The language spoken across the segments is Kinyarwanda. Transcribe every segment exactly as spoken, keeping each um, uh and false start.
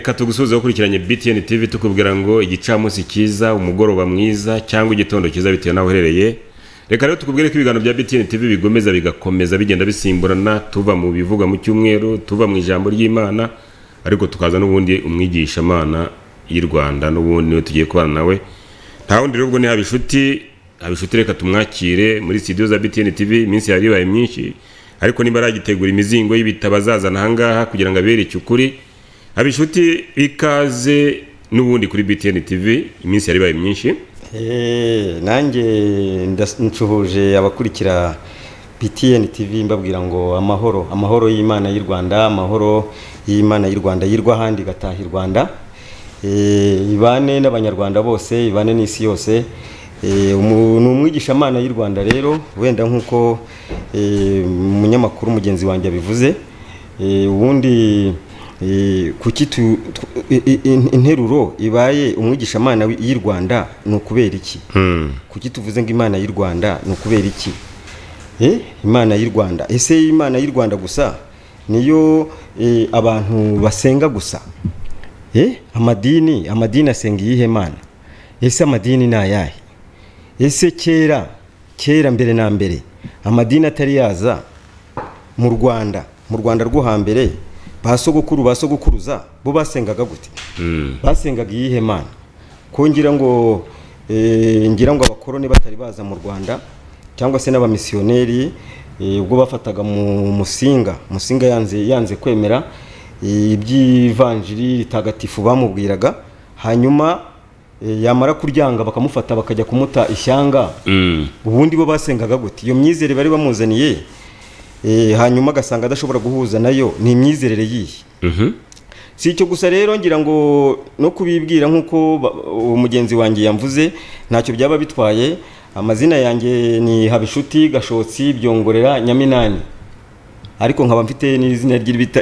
reka tugusubize gukurikiranye B T N T V tukubwira ngo igicamunsi cyiza, umugoroba mwiza cyangwa igitondo cyiza bitewe naho uherereye. Reka rero tukubwire ko ibiganiro bya B T N T V bigomeza bigakomeza bigenda bisimburana, tuva mu bivuga mu cyumweru, tuva mu ijambo ry'Imana, ariko tukaza n'ubundi umwigisha Imana y'u Rwanda n'ubundi niwe tugiye kubana nawe. Nta wundi rero ubwo ni Habishuti. Habishuti reka tumwakire muri studio za B T N T V. Iminsi yari baye myinshi, ariko niba aragitegura imizingo y'ibitabazazana ahangaha kugira ngo abereke ukuri. Habishuti ikaze n'ubundi kuri B T N T V. Iminsi yari baye myinshi. Eh nanjye ncuhuje abakurikira B T N T V mbabwira ngo amahoro amahoro y'Imana y'u Rwanda, amahoro y'Imana y'u Rwanda yirwa handi gataha i Rwanda. Eh ibane n'abanyarwanda bose, ibane n'isi yose. Eh umwigisha Imana y'u Rwanda rero wenda nkuko umunyamakuru mugenzi wanjye abivuze, eh ubundi Eh kuki tu interuro ibaye umwigisha Imana y'u Rwanda no kubera iki? Hmm. Kuki tuvuze ngo Imana y'u Rwanda no kubera iki? Eh Imana y'u Rwanda, ese Imana y'u Rwanda gusa niyo eh, abantu basenga gusa? Eh amadini amadini asenga iyihe Mana? Ese amadini na yahe? Ese kera kera mbere na mbere amadini atari yaza mu Rwanda mu Rwanda rwo hambere basogokuru basogokuruza bo basengaga gute? Mm. Basengaga iyihe Mana? Ko ngira ngo eh ngira ngo abakoroni batari baza mu Rwanda cyangwa se n'abamisiyoneri eh, ubwo bafataga mu musinga musinga yanze yanze kwemera iby'ivanjiri ritagatifu bamubwiraga, hanyuma e, yamara kuryanga bakamufata bakajya kumuta ishyanga. Mm. Ubundi bo basengaga gute? Iyo myizere bari bamuzaniye e, hanyuma gasanga adashobora guhuza nayo ni imyizerere yihe? Mhm. Si icyo gusa rero ngira ngo no kubibwira nkuko umugenzi wanjye yamvuze ntacyo byaba bitwaye. Amazina yanjye ni Habishuti Gashotsi Byongorera Nyaminani, ariko nkaba mfite n'izina ry'ibita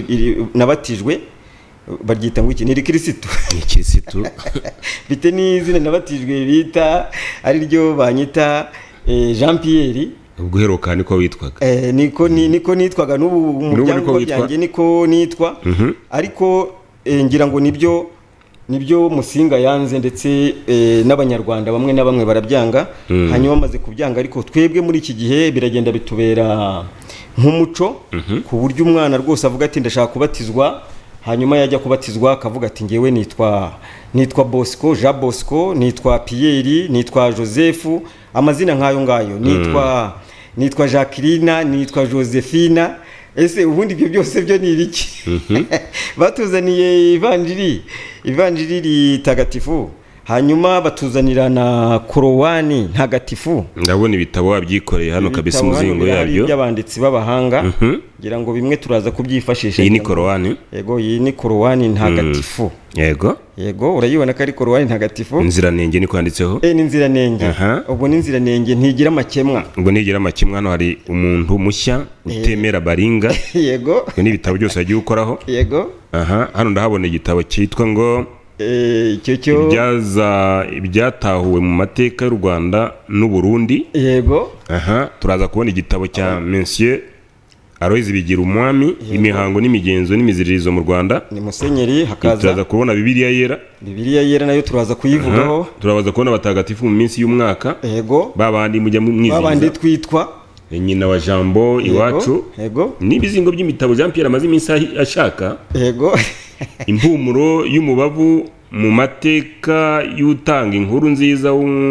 nabatijwe baryita ngo iki? Ni Kirisitu. Ni Kirisitu. Bite n'izina nabatijwe bita ari ryo banyita eh, Jean Pierre. Ubwo heruka niko witwaga? Eh niko ni niko nitwaga n'ubu umuryango yanjye niko nitwa. Mm -hmm. Ariko eh, ngira ngo nibyo nibyo musinga yanze ndetse eh, n'abanyarwanda bamwe na bamwe barabyanga. Mm. Hanyuma bamaze kubyanga, ariko twebwe muri iki gihe biragenda bitubera nk'umuco. Mm -hmm. Ku buryo umwana rwose avuga ati ndashaka kubatizwa, hanyuma yajya kubatizwa akavuga ati ngewe nitwa nitwa Bosco, Jean Bosco, nitwa Pierre, nitwa Joseph, amazina nkayo ngayo, nitwa mm. nitwa Jacqueline, nitwa Josephine. Ese ubundi ibyo byose byo ni ibiki? Mm -hmm. Batuzaniye ivanjiri ivanjiri ritagatifu, hanyuma batuzanira na korowani ntagatifu. Ndabona ibitabo wabyikoreye hano kabisa umuzingo yabyo by'abanditsi b'abahanga. Mm -hmm. Ngira ngo bimwe turaza kubyifashisha. Iyi ni korowani? Yego, iyi ni korowani ntagatifu. Mm. Yego yego urayibona ko ari korowani ntagatifu. Inziranenge ni kwanditseho? Eh ni inziranenge. Uh -huh. Ubwo ni inziranenge ntigira makemwa. Ubwo ntigira makemwa, hano hari umuntu mushya utemera baringa. Yego. Ni ibitabo byose yagiye ukoraho? Yego. Aha, hano ndahabona igitabo cyitwa ngo eh cyo cyo ibyaza ibyatahuwe mu mateka y'u Rwanda n'u Burundi. Yego. Aha, turaza kubona igitabo cya Monsieur Aloys Bigira Umwami, imihango n'imigenzo n'imiziririzo mu Rwanda. Ni Musenyeri. Hakaza turaza kubona Bibiliya yera. Bibiliya yera nayo turaza kuyivugaho. Turabaza kubona abatagatifu mu minsi y'umwaka. Yego. Babandi mujya mwizihiza. Babandi twitwa nyina wa Jambo iwacu. Yego. N'ibizingo by'imitabo Jean Pierre amaze iminsi ashaka. Yego. Impumuro y'umubavu mu mateka y'utanga inkuru nziza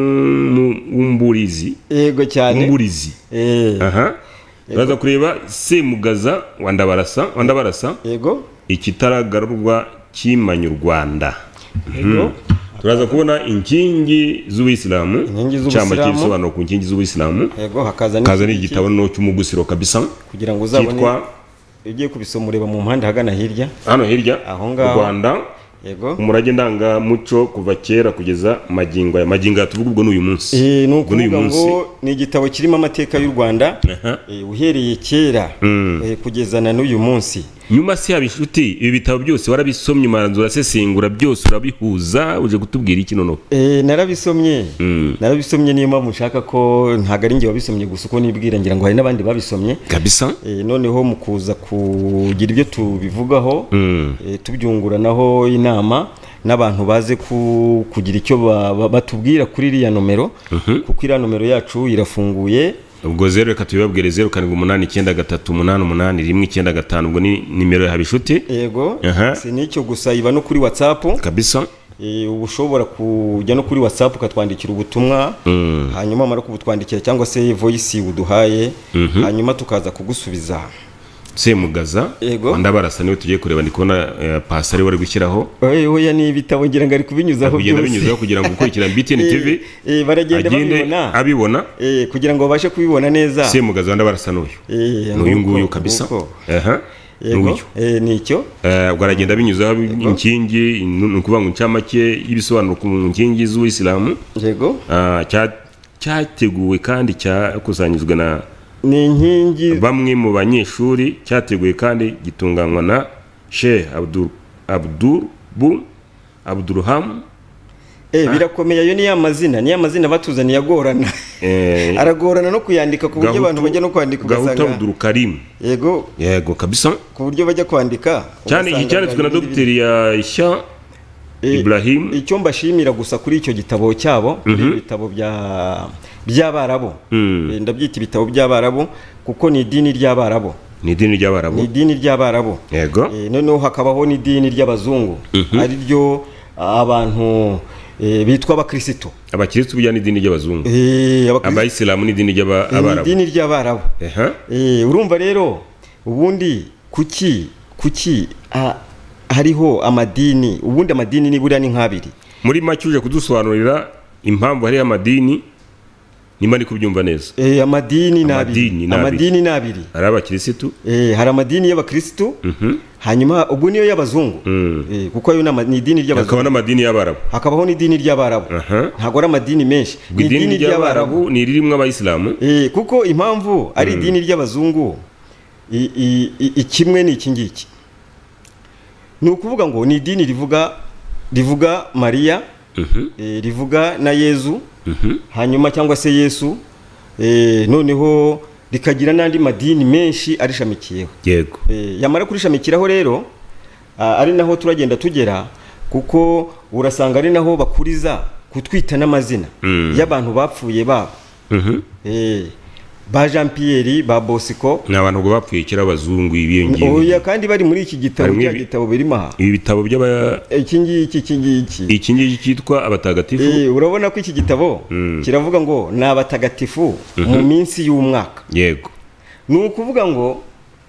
w'umburizi. Yego cyane. Umburizi. Eh. Aha. Turaza kureba Semugaza wandabarasa wandabarasa. Yego. Ikitaragarurwa kimanya u Rwanda. Yego. Turaza kubona inkingi z'Ubuislamu, cyamba cy'isobanuro ku nkingi z'Ubuislamu. Yego, hakaza ni kaza ni igitabo no cy'umugusiro kabisa kugira ngo uzabone ugiye kubisomureba mu mpande hagana hirya. Hano hirya aho ngaho Rwanda. Yego. Umurage ndanga muco kuva kera kugeza magingo ya magingo yatuvuga ubwo n'uyu munsi. Eh nuko ngo ni igitabo kirimo amateka y'u Rwanda. Uh -huh. Eh uhereye kera mm. eh, kugeza na n'uyu munsi. nyuma se abishuti ibi bitabo byose warabisomye umanzura sesengura byose urabihuza uje kutubwira iki nono eh narabisomye mm. narabisomye niyo mpamvu nshaka ko ntago ari nge wabisomye gusa uko nibwira ngira ngo hari nabandi babisomye kabisa eh noneho mukuza kugira ibyo tubivugaho mm. eh, tubyunguranaho inama n'abantu baze ku, kugira icyo batubwira kuri iriya nomero uh -huh. kuko iriya nomero yacu irafunguye ubwo zero reka tubibabwire zero karindwi umunani icyenda gatatu umunani umunani rimwe icyenda gatanu ubwo ni nimero ya Habishuti yego uh -huh. si nicyo gusa iba no kuri WhatsApp kabisa e, ushobora kujya no kuri WhatsApp ukatwandikira ubutumwa mm. hanyuma mara kubutwandikira cyangwa se voice uduhaye mm -hmm. hanyuma tukaza kugusubiza Semugaza wandabarasa niwe tugiye kureba ndikona uh, pasari wari gushyiraho oye oya ni ibitabo ngira ngari kubinyuzaho byose binyuzaho kugira ngo ukurikira B T N T V eh baragenda babibona abibona eh kugira ngo babashe kubibona neza Semugaza wandabarasa n'uyu eh n'uyu nguyu kabisa aha n'uyu eh nicyo eh baragenda binyuzaho inkingi nukuvuga ngo incamake y'ibisobanuro ku nkingi z'Uislamu yego ah cyateguwe kandi cyakusanyizwe na ni inkingi bamwe mu banyeshuri cyateguye kandi gitunganywa na Sheikh Abdul Abdul Bu Abdurham eh birakomeye ayo ni amazina ni amazina batuzaniye agorana eh aragorana no kuyandika ku buryo abantu bajya no kwandika ugasanga Abdul Karim yego yego kabisa ku buryo bajya kwandika cyane iki cyanditswe na Dr ya Isha Ibrahim icyo mbashimira gusa kuri icyo gitabo cyabo ibitabo bya by'Abarabo ndabyita ibitabo by'Abarabo kuko ni idini ry'Abarabo ni idini ry'Abarabo ni idini ry'Abarabo yego noneho hakabaho ni idini ry'Abazungu ari ryo abantu bitwa abakristo abakristo bijyana idini ry'Abazungu abayisilamu ni idini ry'Abarabo idini ry'Abarabo eh urumva rero ubundi kuki kuki hariho amadini ubundi amadini ni buriya ni nk'abiri muri make uje kudusobanurira impamvu hari amadini nimba ni kubyumva neza eh amadini nabiri amadini nabiri hari abakristo eh hari amadini y'abakristo mhm hanyuma ubwo niyo y'Abazungu eh kuko ayo ni idini ry'Abazungu hakaba n'amadini y'Abarabu hakabaho ni idini ry'Abarabu ntago ari amadini menshi ni idini ry'Abarabu ni ririmo abayisilamu eh kuko impamvu ari idini ry'Abazungu ikimwe ni iki ngiki ni ukuvuga ngo ni idini rivuga rivuga Maria uh-huh. e, rivuga na Yezu uh-huh. hanyuma cyangwa se Yesu e, noneho rikagira nandi madini menshi arishamikiyeho yego e, yamara kurishamikiraho rero ari naho turagenda tugera kuko urasanga ari naho bakuriza kutwita n'amazina mm. y'abantu bapfuye babo uh-huh. e, ba Jean Pierre ba Bosco n'abantu ngo bapfuye kira abazungu ibiyongiye oya kandi bari muri iki gitabo cya gitabo birimo aha ibi bitabo by'aba iki ngiki iki ngiki iki ngiki cyitwa abatagatifu eh urabona ko iki gitabo mm. kiravuga ngo ni abatagatifu mm -hmm. mu minsi y'umwaka yego ni ukuvuga ngo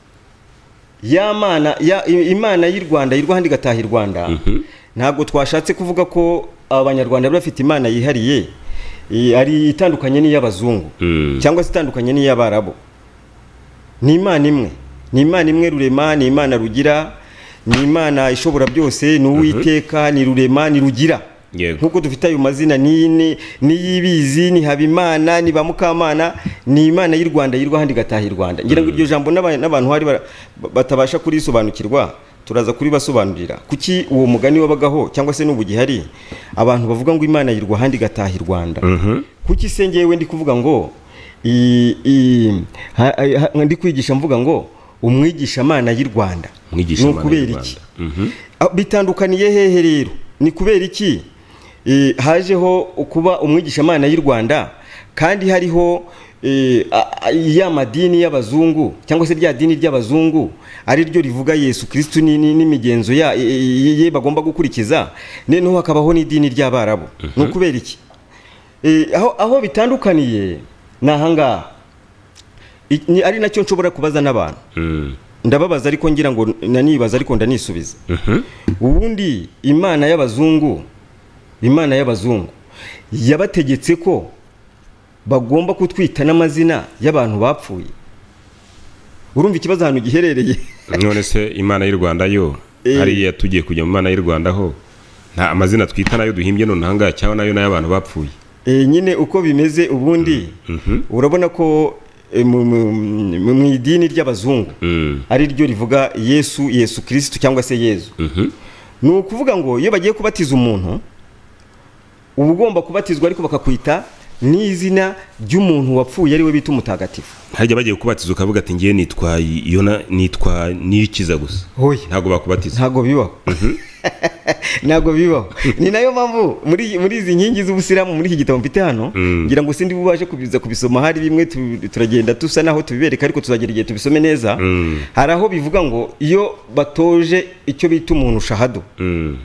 ya mana ya imana y'u Rwanda y'u Rwanda igataha i Rwanda mm -hmm. ntago twashatse kuvuga ko abanyarwanda bafite imana yihariye ari itandukanye n'iy'Abazungu mm. cyangwa se itandukanye n'iy'Abarabo ni imana imwe ni imana imwe rurema ni imana rugira ni imana ishobora byose ni Uwiteka uh -huh. ni rurema ni rugira nkuko dufite ayo mazina ni ni yibizi ni Habimana ni Bamukamana ni imana y'u Rwanda y'u Rwanda igataha i Rwanda ngira ngo iryo jambo n'abantu hari batabasha kurisobanukirwa turaza kuri basobanurira kuki uwo mugani wabagaho cyangwa se n'ubu gihari abantu bavuga ngo imana y'u Rwanda igataha i Rwanda uh -huh. kuki sengewe ndi kuvuga ngo i, i ndi kwigisha mvuga ngo umwigisha mana y'u Rwanda no kubera iki uh -huh. bitandukaniye hehe rero ni kubera iki e, hajeho kuba umwigisha mana y'u Rwanda kandi hariho e, ya madini y'Abazungu cyangwa se rya dini ry'Abazungu ari ryo rivuga Yesu Kristo n'imigenzo ya ye bagomba gukurikiza noneho hakabaho n'idini ry'Abarabu uh -huh. no kubera iki e, aho aho bitandukaniye nahanga ari nacyo nshobora kubaza n'abantu mm. ndababaza ariko ngira ngo nanibaza ariko ndanisubiza uh -huh. ubundi imana y'Abazungu imana y'Abazungu yabategetse ko bagomba kutwita n'amazina y'abantu bapfuye urumva ikibazo hano giherereye none se imana y'u Rwanda yo e... hari yatugiye kujya mu imana y'u Rwanda ho nta amazina twita nayo duhimbye none hanga cyangwa nayo n'abantu bapfuye e, nyine uko bimeze ubundi mm -hmm. urabona ko eh, mu- mu mu idini ry'abazungu Mm. ari ryo rivuga Yesu Yesu Kristo cyangwa se Yezu. Mhm. Ni ukuvuga ngo iyo bagiye kubatiza umuntu uba ugomba kubatizwa ariko bakakwita n'izina ry'umuntu wapfuye ari we bita umutagatifu. hajya bagiye kubatiza ukavuga ati ngiye nitwa Yona, nitwa Niyikiza gusa, Hoya ntabwo bakubatiza. ntago bibaho. Ntago bibaho. Ni nayo mpamvu muri muri izi nkingi z'ubusiramu muri iki gitabo mfite hano Mm. ngira ngo sindi bubaje kubiza kubisoma, hari bimwe tu- turagenda tusa naho tubibereka ariko tuzagera igihe tubisome neza. Mm. Hari aho bivuga ngo iyo batoje icyo bita umuntu shahado Mm.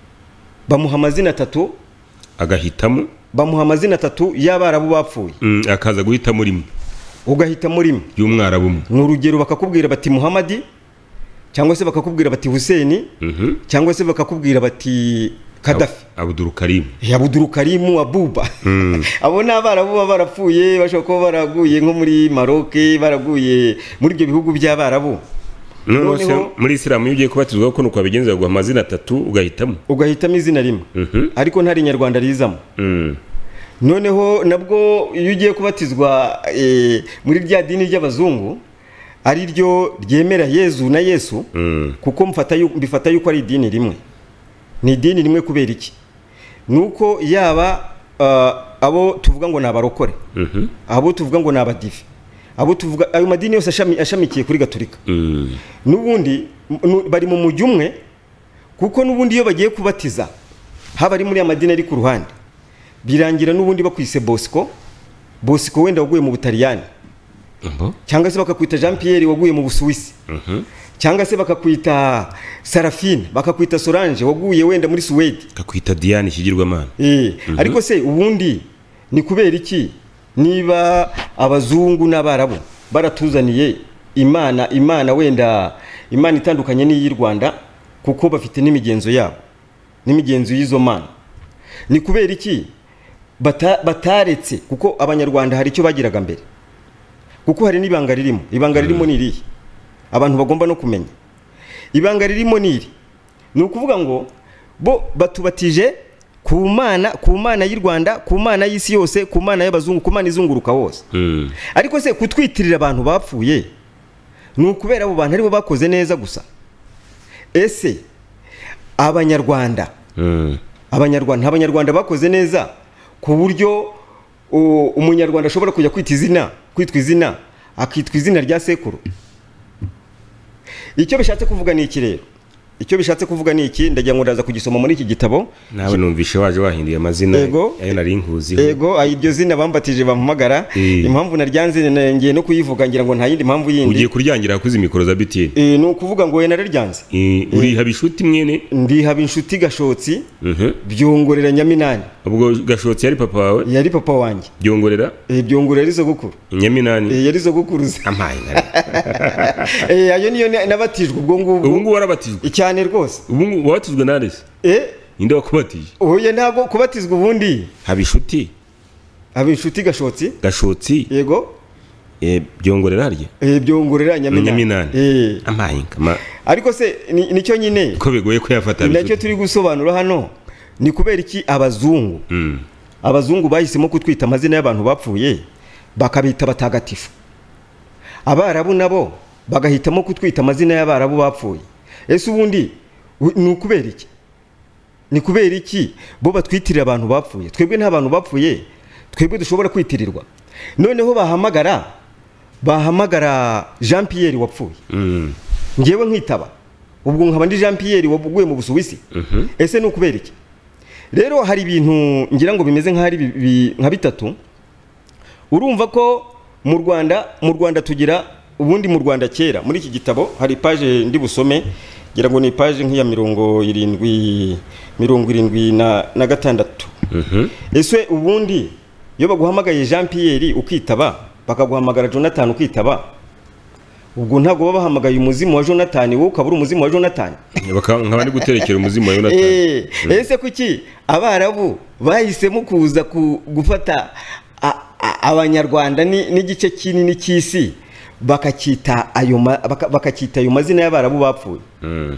bamuha amazina atatu agahitamo bamuha amazina atatu y'abarabu bapfuye mm, akaza guhitamo rimwe ugahita muri mwe. y'umwarabu umwe. Ni urugero bakakubwira bati Muhamadi cyangwa se bakakubwira bati Hussein Mhm. cyangwa se bakakubwira bati Kadafi, Abdul Karim. Abdul Karim, Abuba. Mm. Abo ni abarabu baba barapfuye, bashobora kuba baraguye nko muri Maroc, baraguye muri ibyo bihugu by'abarabu. Noneho se Noneho- muri Islam iyo ugiye kubatizwa ko nuko abigenza baguha amazina atatu ugahitamo. Ugahitamo izina rimwe Mhm. ariko ntari Nyarwanda rizamo. Mm. Noneho nabwo iyo ugiye kubatizwa eh, muri rya dini ry'abazungu ari ryo ryemera Yezu na Yesu, Mm. kuko mfata yu- mbifata yuko ari idini rimwe. Ni idini rimwe kubera iki? Nuko yaba uh, abo tuvuga ngo ni abarokore, Mhm. abo tuvuga ngo ni abadive, abo tuvuga ayo madini yose ashami, ashamikiye kuri Gatolika, Mm. n'ubundi nu- bari mu mujyi umwe, kuko n'ubundi iyo bagiye kubatiza haba ari muri amadini ari ku ruhande birangira n'ubundi bakwise Bosco. Bosco wenda waguye mu Butaliyani, Mbo. cyangwa se bakakwita Jean Pierre waguye mu Busuwisi, Mhm. cyangwa se bakakwita Sarafine, bakakwita Solange waguye wenda muri Suwede. Kakwita Diane ikigirwamana. Eh, ariko se ubundi ni kubera iki niba abazungu n'abarabu baratuzaniye imana imana wenda imana itandukanye n'iy'i Rwanda, kuko bafite n'imigenzo yabo n'imigenzo y'izo mana, ni kubera iki bata, bataretse? Kuko abanyarwanda hari icyo bagiraga mbere, kuko hari n'ibanga ririmo. Ibanga ririmo ni irihe abantu bagomba no kumenya? Ibanga ririmo ni iri, ni ukuvuga ngo bo batubatije ku mana ku mana y'u Rwanda, ku mana y'isi yose, ku mana y'abazungu, ku mana izunguruka hose. Mm. Ariko se kutwitirira abantu bapfuye ni ukubera abo bantu aribo bakoze neza gusa? Ese abanyarwanda Mm. abanyarwanda abanyarwanda bakoze neza ku buryo u- umunyarwanda ashobora kujya kwita izina kwitwa izina akitwa izina rya sekuru? Icyo bishatse kuvuga ni iki rero? Icyo bishatse kuvuga ni iki? Ndagira ngo ndaza kugisoma muri iki gitabo. Nawe numvishe waje wahinduye amazina Ego. ayo nari nkuziho. Ego, ayi iryo zina bambatije bampamagara. Eh. Impamvu naryanze ngiye no kuyivuga ngira ngo nta yindi mpamvu Ugiye yindi. kuryangira kuzi mikoro za B T N. Eh, ni ukuvuga ngo we nararyanze. Eh, uri habishuti mwene. Ndi haba inshuti Gashotsi Mhm. byongorera Nyaminani. Ubwo Gashotsi yari papa wawe. Yari papa wanjye. Byongorera Eh, byongorera ari sogokuru. Nyaminani. Eh, yari sogokuruza. Amaye nari. Eh, ayo niyo na- nabatijwe ubwo Ubu ngubwo. ngubu warabatizwe. Cyane rwose. Ubu ngubu wabatizwe nande se? Eh, Inde wakubatije? oya ntago kubatizwa ubundi. Habishuti Haba inshuti Gashotsi. Gashotsi Yego. eh byongorera harya. Eh, byongorera Nyaminani. Nyaminani. Eh. Amaye kama Ariko se ni- nicyo nyine ko bigoye ko yafata nacyo habishuti. turi gusobanura hano, ni kubera iki abazungu Mm. abazungu bahisemo kutwita amazina y'abantu bapfuye bakabita batagatifu, abarabu nabo bagahitamo kutwita amazina y'abarabu bapfuye? Ese ubundi u- ni ukubera iki? Ni kubera iki bo batwitirira abantu bapfuye, twebwe nta bantu bapfuye twebwe dushobora kwitirirwa? Noneho bahamagara bahamagara Jean Pierre wapfuye, Mm. ngewe nkitaba, ubwo nkaba ndi Jean Pierre waguye mu Busuwisi. Mhm. Ese ni ukubera iki? Rero hari ibintu ngira ngo bimeze nk'ari bi- bi- nka bitatu. Urumva ko mu Rwanda mu Rwanda tugira ubundi mu Rwanda kera, muri iki gitabo hari page ndi busome, ngira ngo ni page nk'iya mirongo irindwi mirongo irindwi na, na gatandatu. Mhm. Ese ubundi iyo baguhamagaye Jean Pierre ukitaba, bakaguhamagara Jonathan ukitaba, ubwo ntabwo baba bahamagaye umuzimu wa Jonathan, wowe ukaba uri umuzimu wa Jonathan? Baka nkaba ndi guterekera umuzimu wa Yonatani. Eh, ese kuki abarabu bahisemo kuza ku- gufata a- a- abanyarwanda ni- n'igice kinini cy'isi bakacyita ayo ma- baka- bakacyita ayo mazina y'abarabu bapfuye? Mm.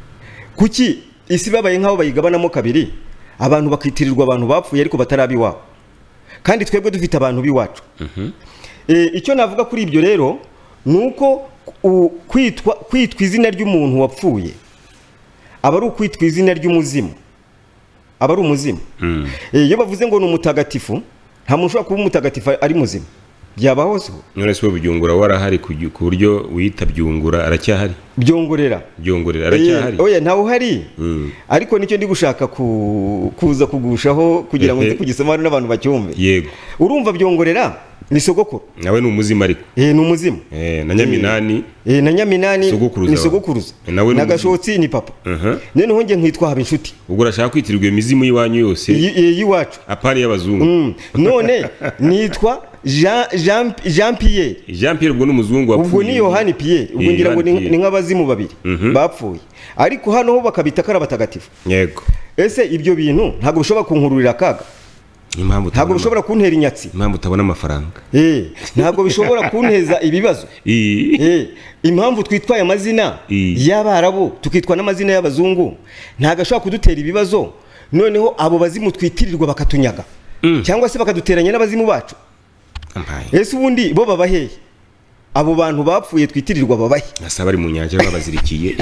Kuki isi babaye nk'aho bayigabanamo kabiri, abantu bakitirirwa abantu bapfuye ariko batari ab'iwabo, kandi twebwe dufite abantu b'iwacu? Mhm. eh, icyo navuga kuri ibyo rero nuko u- kwitwa kwitwa izina ry'umuntu wapfuye aba ari ukwitwa izina ry'umuzimu, aba ari umuzimu. Mm. Eh, iyo bavuze ngo ni umutagatifu, nta muntu ushobora kuba umutagatifu ari muzima, byabaho se? none se Byungura warahari ku ku buryo wita Byungura aracyahari? Byongorera Byongorera aracyahari? oya ntawe uhari. Mm. ariko nicyo ndi gushaka ku, kuza kugushaho kugira ngo nze kugisoma hari n'abantu bacyumve. Yego. Urumva Byongorera ni sogokuru, nawe ni umuzima ariko eh, ni umuzimu. eh na Nyaminani Eh, na Nyaminani Sogokuruza ni wa- sogokuruza, nawe ni na umuzimu. Gashotsi ni papa. aha Noneho nge nkitwa Habinshuti ubwo urashaka kwitirirwa imizimu y'iwanyu yose iyi- iyi y'iwacu. apari y'abazungu? Mm. none nitwa Jean Jean Jean Pierre, Jean Pierre ubwo n'umuzungu wapfuye. ubwo ni Yohani Pierre, ubwo Eh, ngira ngo ni Yohani ni nk'abazimu babiri Mhm. bapfuye, ariko hano ho bakabita kari abatagatifu. Yego. Ese ibyo bintu ntabwo bishobora kunkururira akaga, impamvu ntabwo bishobora kuntera inyatsi, impamvu utabona amafaranga. eh, ntabwo bishobora kunteza ibibazo. I- Eh, impamvu twitwaye amazina I- y'Abarabu tukitwa n'amazina y'abazungu ntabwo ashobora kudutera ibibazo, noneho abo bazimu twitirirwa bakatunyaga Mm. cyangwa se bakaduteranya n'abazimu bacu. Ampaye. Ese ubundi bo baba hehe? Abo bantu bapfuye twitirirwa babahe? Nasa bari mu nyanja babazirikiye.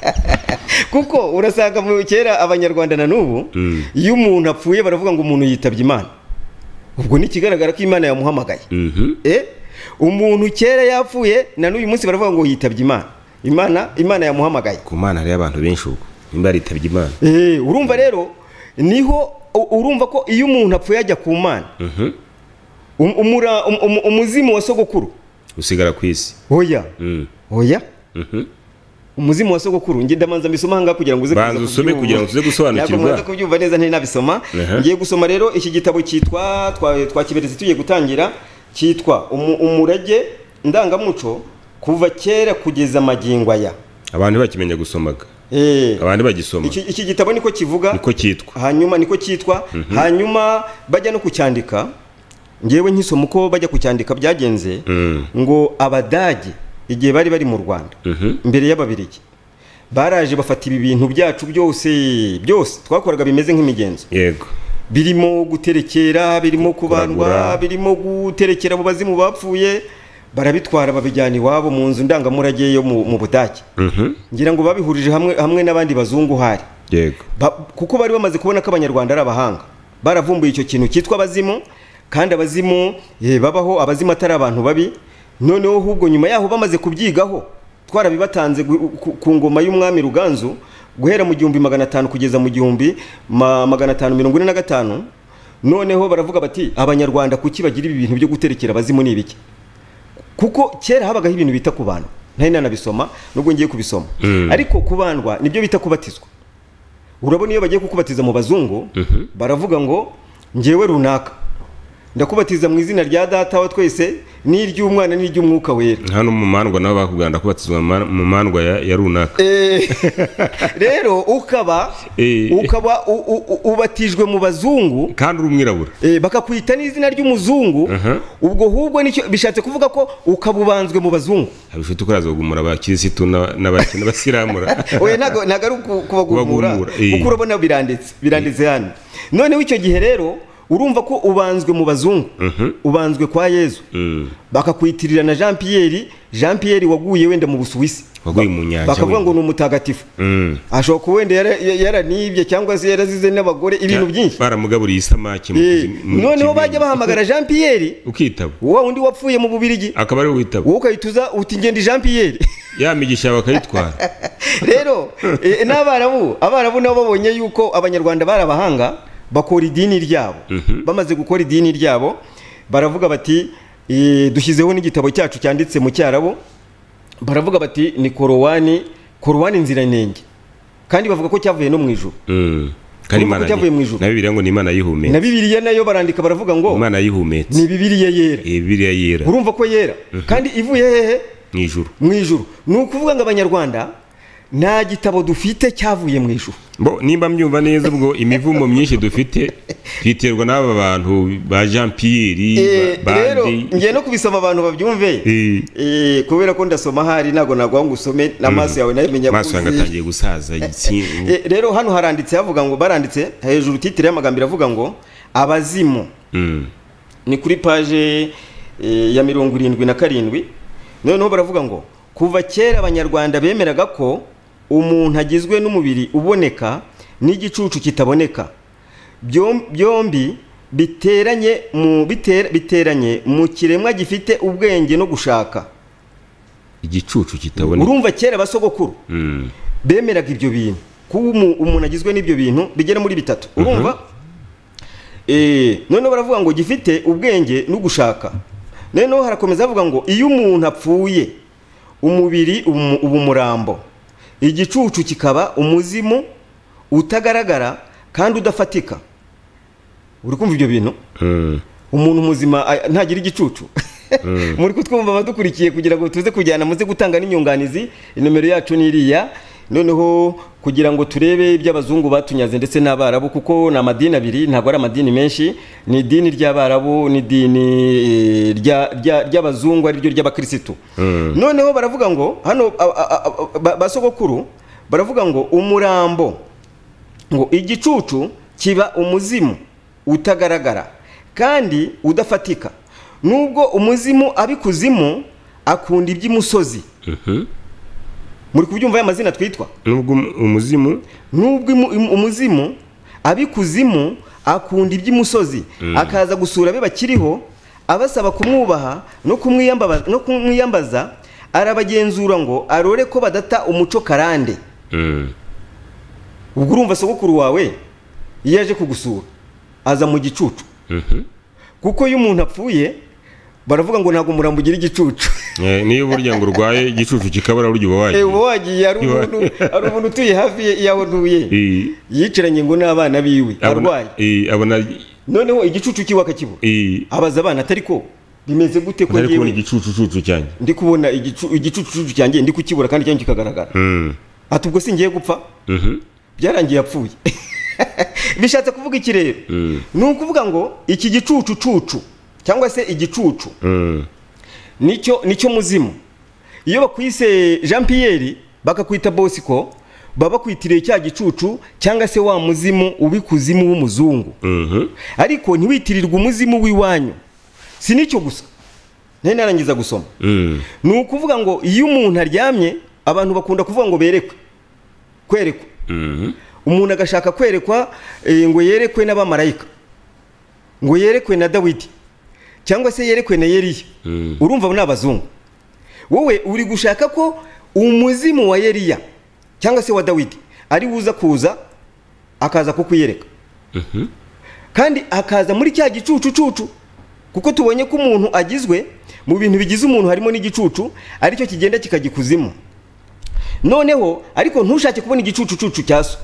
Kuko urasanga mu kera abanyarwanda na n'ubu Mm. iyo umuntu apfuye baravuga ngo umuntu yitabye Imana, ubwo ni ikigaragara ko Imana yamuhamagaye. Mhm. Eh, umuntu kera yapfuye na n'uyu munsi baravuga ngo yitabye Imana, Imana Imana yamuhamagaye. Ku Mana hariyo abantu benshi ubwo nimba aritabye Imana. Eh, urumva rero niho u- urumva ko iyo umuntu apfuye ajya ku Mana, Mhm. um- umura- um- um- umuzimu wa sogokuru, usigara ku isi. oya Mm. oya Mhm. umuzimu wa sogokuru nge ndamanza mbisoma hanga kugira ngo uze Banza kuza usome kubyumva. kugira ngo tuze gusobanukirwa. Ntabwo mwaza kubyumva neza ntari nabisoma. Aha. Ngiye gusoma rero iki gitabo cyitwa twa twakiberetse tugiye gutangira, cyitwa umu- umurage ndangamuco kuva kera kugeza magingo aya. Abantu bakimenya gusomaga. Eh, Abantu bagisoma. iki, iki gitabo niko kivuga, Niko cyitwa. hanyuma niko cyitwa, hanyuma bajya no kucyandika, ngewe nkisoma uko bajya kucyandika byagenze, Mm. ngo Abadage igihe bari bari mu Rwanda Mhm. mbere y'Ababirigi baraje bafata ibi bintu byacu byose byose twakoraga bimeze nk'imigenzo, Yego. birimo guterekera, birimo kubandwa, Kuragura. birimo guterekera abo bazimu bapfuye, barabitwara babijyana iwabo mu nzu ndangamurage yo mu, mu Budage. Mhm. Ngira ngo babihurije hamwe hamwe n'abandi bazungu hari. Yego. Ba, kuko bari bamaze kubona ko abanyarwanda ari abahanga, baravumbuye icyo kintu cyitwa abazimu, kandi abazimu ye babaho, abazimu atari abantu babi. Noneho ahubwo nyuma yaho bamaze kubyigaho, twarabibatanze gu- ku- ku ngoma y'umwami Ruganzu guhera mu gihumbi magana atanu kugeza mu gihumbi ma- magana atanu mirongo ine na gatanu. Noneho baravuga bati abanyarwanda kuki bagira ibi bintu byo guterekera abazimu ni ibiki? Kuko kera habagaho ibintu bita kubandwa, ntari nanabisoma nubwo ngiye kubisoma. Mm. Ariko kubandwa nibyo bita kubatizwa. Urabona iyo bagiye kukubatiza mu bazungu, Mhm. baravuga ngo njyewe runaka ndakubatiza mu izina rya data wa twese n'iry'umwana n'iry'umwuka wera. Hano mu mandwa nabo bakuganda kubatizwa mu ma- mu mandwa ya, ya runaka. Eh, rero ukaba Eh. ukaba u- u- u- ubatijwe mu bazungu, Kandi uri umwirabura. eh, bakakwita n'izina ry'umuzungu. Aha. Ubwo hubwo nicyo bishatse kuvuga ko ukaba ubanzwe mu bazungu. Abifite uko yazogumura abakirisitu na- n'abaki- n'abasiramura. Oya ntago ntago ari uku- kubagumura, Kubagumura, eh. kuko urabona biranditse biranditse hano. Noneho icyo gihe rero urumva ko ubanzwe mu bazungu, Mhm. ubanzwe kwa Yezu, Mm. bakakwitirira na Jean Pierre, Jean Pierre waguye wenda mu Busuwisi, Waguye mu nyanja. bakavuga we. ngo ni umutagatifu. Mm. Ashobora kuba wenda yara- yaranibye cyangwa se yarazize n'abagore ibintu byinshi. Baramugaburiye isamaki mu Eh, mu noneho kibi- bajya bahamagara Jean Pierre, ukitaba. wa undi wapfuye mu Bubirigi, Akaba ari witaba. wowe ukahituza uti ngenda Jean Pierre. Ya migisha bakayitwara. Rero eh, n'abarabu abarabu nabo babonye yuko abanyarwanda bari abahanga, bakora idini ryabo. Mhm. Bamaze gukora idini ryabo baravuga bati eh, dushyizeho n'igitabo cyacu cyanditse mu cyarabo, baravuga bati ni korowani korowani nziranenge, kandi bavuga ko cyavuye no mu ijuru. Mm. Kandi Urumva ko Imana cyavuye mu ijuru. na Bibiliya ngo ni Imana yihumetse. Na Bibiliya nayo barandika baravuga ngo Imana yihumetse. ni Bibiliya yera. Eh, Bibiliya yera Urumva ko yera kandi ivuye hehe? mu ijuru. Mu ijuru. Ni ukuvuga ngo abanyarwanda nta gitabo dufite cyavuye mu ijuru. Bo nimba mbyumva neza ubwo imivumo myinshi dufite twiterwa n'aba bantu ba Jean Pierre Eh, ba- rero bandi. ngiye no kubisoma abantu babyumve. Eh. Eh, kubera ko ndasoma hari nago nagwa ngo usome n'amaso yawe nayo menya Maso yanjye atangiye gusaza igitsi. Eh, rero hano haranditse havuga ngo baranditse hejuru titire y'amagambo iravuga ngo abazimu. Mm. Ni kuri page eh, ya mirongo irindwi na karindwi noneho baravuga ngo kuva kera abanyarwanda bemeraga ko umuntu agizwe n'umubiri uboneka n'igicucu kitaboneka Byom- byombi biteranye mu bitera, biteranye mu kiremwa gifite ubwenge no gushaka. igicucu kitaboneka Urumva kera basogokuru Mm. bemeraga ibyo bintu kuba umu- umuntu agizwe n'ibyo bintu bigera muri bitatu urumva eh none baravuga ngo gifite ubwenge no gushaka. Noneho harakomeza bavuga ngo iyo umuntu apfuye umubiri ubu ubu umurambo igicucu kikaba umuzimu utagaragara kandi udafatika. Uri kumva ibyo bintu? Mm. Umuntu muzima a- ntagira igicucu. Muri kutwumva badukurikiye kugira ngo tuze kujyana muze gutanga n'inyunganizi inomero yacu ni iriya noneho kugira ngo turebe iby'abazungu batunyaze ndetse n'abarabu kuko ni amadini abiri ntabwo ari amadini menshi ni idini ry'abarabu n'idini eh, rya- rya- ry'abazungu ari ryo ry'abakirisitu. Noneho baravuga ngo hano a- a- a- ba- basogokuru baravuga ngo umurambo ngo igicucu kiba umuzimu utagaragara kandi udafatika nubwo umuzimu abikuzimu akunda iby'imusozi. Mhm. Muri kubyumva aya mazina twitwa nubwo um- umuzimu nubwo imu- imu- umuzimu abikuzimu akunda iby'imusozi akaza gusura abe bakiriho abasaba kumwubaha no kumwiyambaza no kumwiyambaza arabagenzura ngo arore ko badata umuco karande. Mm. Ubwo urumva sogokuru wawe iyo yaje kugusura aza mu gicucu Mhm. kuko iyo umuntu apfuye baravuga ngo ntabwo umurambo ugira igicucu. Eh, niyo burya ngo urwaye igicucu kikabura burya uba wagiye Eh, uba wagiye hari umuntu hari umuntu utuye hafi y'aho ntuye Eh, yicaranye ngo n'abana biwe abona- arwaye eh, abona noneho igicucu kiwe akakibura eh, abaza abana atari ko bimeze gute ko ntari kubona ngewe igicucucucu cyanjye ndi kubona igicu- igicucu cyanjye ndi kukibura kandi cyanjye kikagaragara. Mm. Ati ubwo singiye gupfa Mhm. byarangiye apfuye. Bishatse kuvuga iki rero ni ukuvuga ngo iki gicucucucu cyangwa se igicucu Mm. nicyo nicyo muzimu. Iyo bakwise Jean Pierre bakakwita Bosco baba bakwitiriye cya gicucu cyangwa se wa muzimu ubikuzimu w'umuzungu. Mhm. Ariko ntiwitirirwe umuzimu w'iwanyu. Si nicyo gusa nari narangiza gusoma Mm. ni ukuvuga ngo iyo umuntu aryamye abantu bakunda kuvuga ngo berekwe kwerekwa. Mhm. Umuntu agashaka kwerekwa eh, ngo yerekwe n'abamarayika ngo yerekwe na Dawidi cyangwa se yerekwe na Yeriya. Mm. Urumva abo ni abazungu. Wowe uri gushaka ko umuzimu wa Yeriya cyangwa se wa Dawidi ari buza kuza akaza kukuyereka. Mhm. Kandi akaza muri cya gicucucucu kuko tubonye ko umuntu agizwe mu bintu bigize umuntu harimo n'igicucu aricyo kigenda kikagikuzimu. Noneho ariko ntushake kubona igicucucucu cyaso.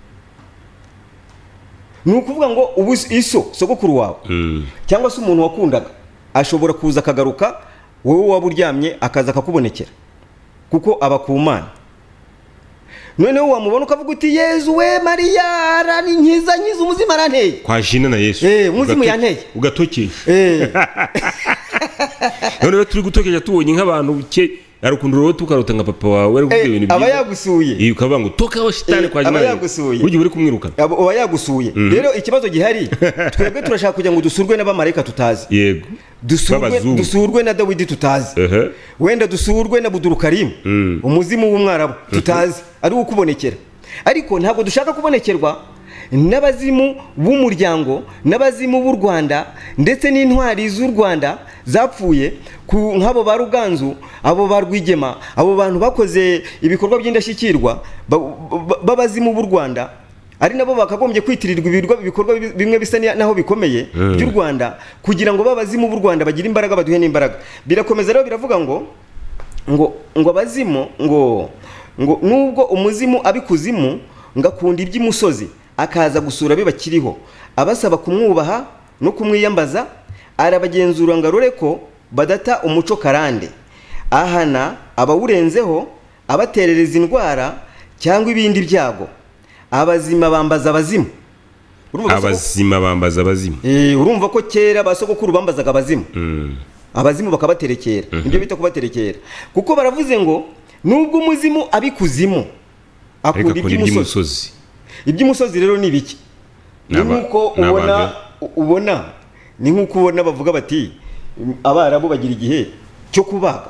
Ni ukuvuga ngo ubu iso sogokuru wawe Mm. cyangwa se umuntu wakundaga ashobora kuza akagaruka wowe waba uryamye akaza akakubonekera kuko aba ku Mana. Noneho wamubona ukavuga uti Yezu we Mariya arani nkiza nkiza umuzima aranteye kwa jina na Yesu Eh, umuzimu Ugato- yanteye. ugatokesha eh none rero turi gutokesha tubonye nk'abantu ke arukundo rero tukarota nka papa wawe ari kuvuga ibintu aba byiza. yagusuye Iyo ukavuga ngo toka aho shitani Eh, kwa jina aba na Yesu. yagusuye. burya uri kumwirukana aba aba yagusuye. Rero ikibazo gihari twebwe turashaka kugira ngo dusurwe n'abamarayika tutazi yego dusurwe B'abazungu. dusurwe na Dawidi tutazi Ehe. wenda dusurwe na Buduru Karim Mm. umuzimu w'umwarabu tutazi ari ukubonekera. Ariko ntabwo dushaka kubonekerwa n'abazimu b'umuryango n'abazimu b'u Rwanda ndetse n'intwari z'u Rwanda zapfuye ku nk'abo ba Ruganzu abo ba Rwigema abo bantu bakoze ibikorwa by'indashyikirwa ba- ba- b'abazimu b'u Rwanda ari nabo bakagombye kwitirirwa ibirwa ibikorwa bi- bimwe bisa ni- naho bikomeye by'u Rwanda kugira ngo babazimu b'u Rwanda bagire imbaraga baduhe n'imbaraga. Birakomeza rero biravuga ngo ngo ngo abazimu ngo ngo nubwo umuzimu abikuzimu ngakunda iby'imusozi akaza gusura abe bakiriho abasaba kumwubaha no kumwiyambaza arabagenzura ngo arore ko badata umuco karande ahana abawurenzeho abaterereza indwara cyangwa ibindi byago abazima bambaza abazimu. Urumva ko- abazima bambaza abazimu Eh, urumva ko kera basogokuru bambazaga abazimu Mm. abazimu bakabaterekera nibyo bita kubaterekera kuko baravuze ngo nubwo umuzimu abikuzimu ariko akunda akora iby'imusozi. iby'imusozi Iby'imusozi rero ni biki? Ni N'aba- nkuko n'abantu- ubona ubona ni nkuko ubona bavuga bati abarabu bagira igihe cyo kubaga,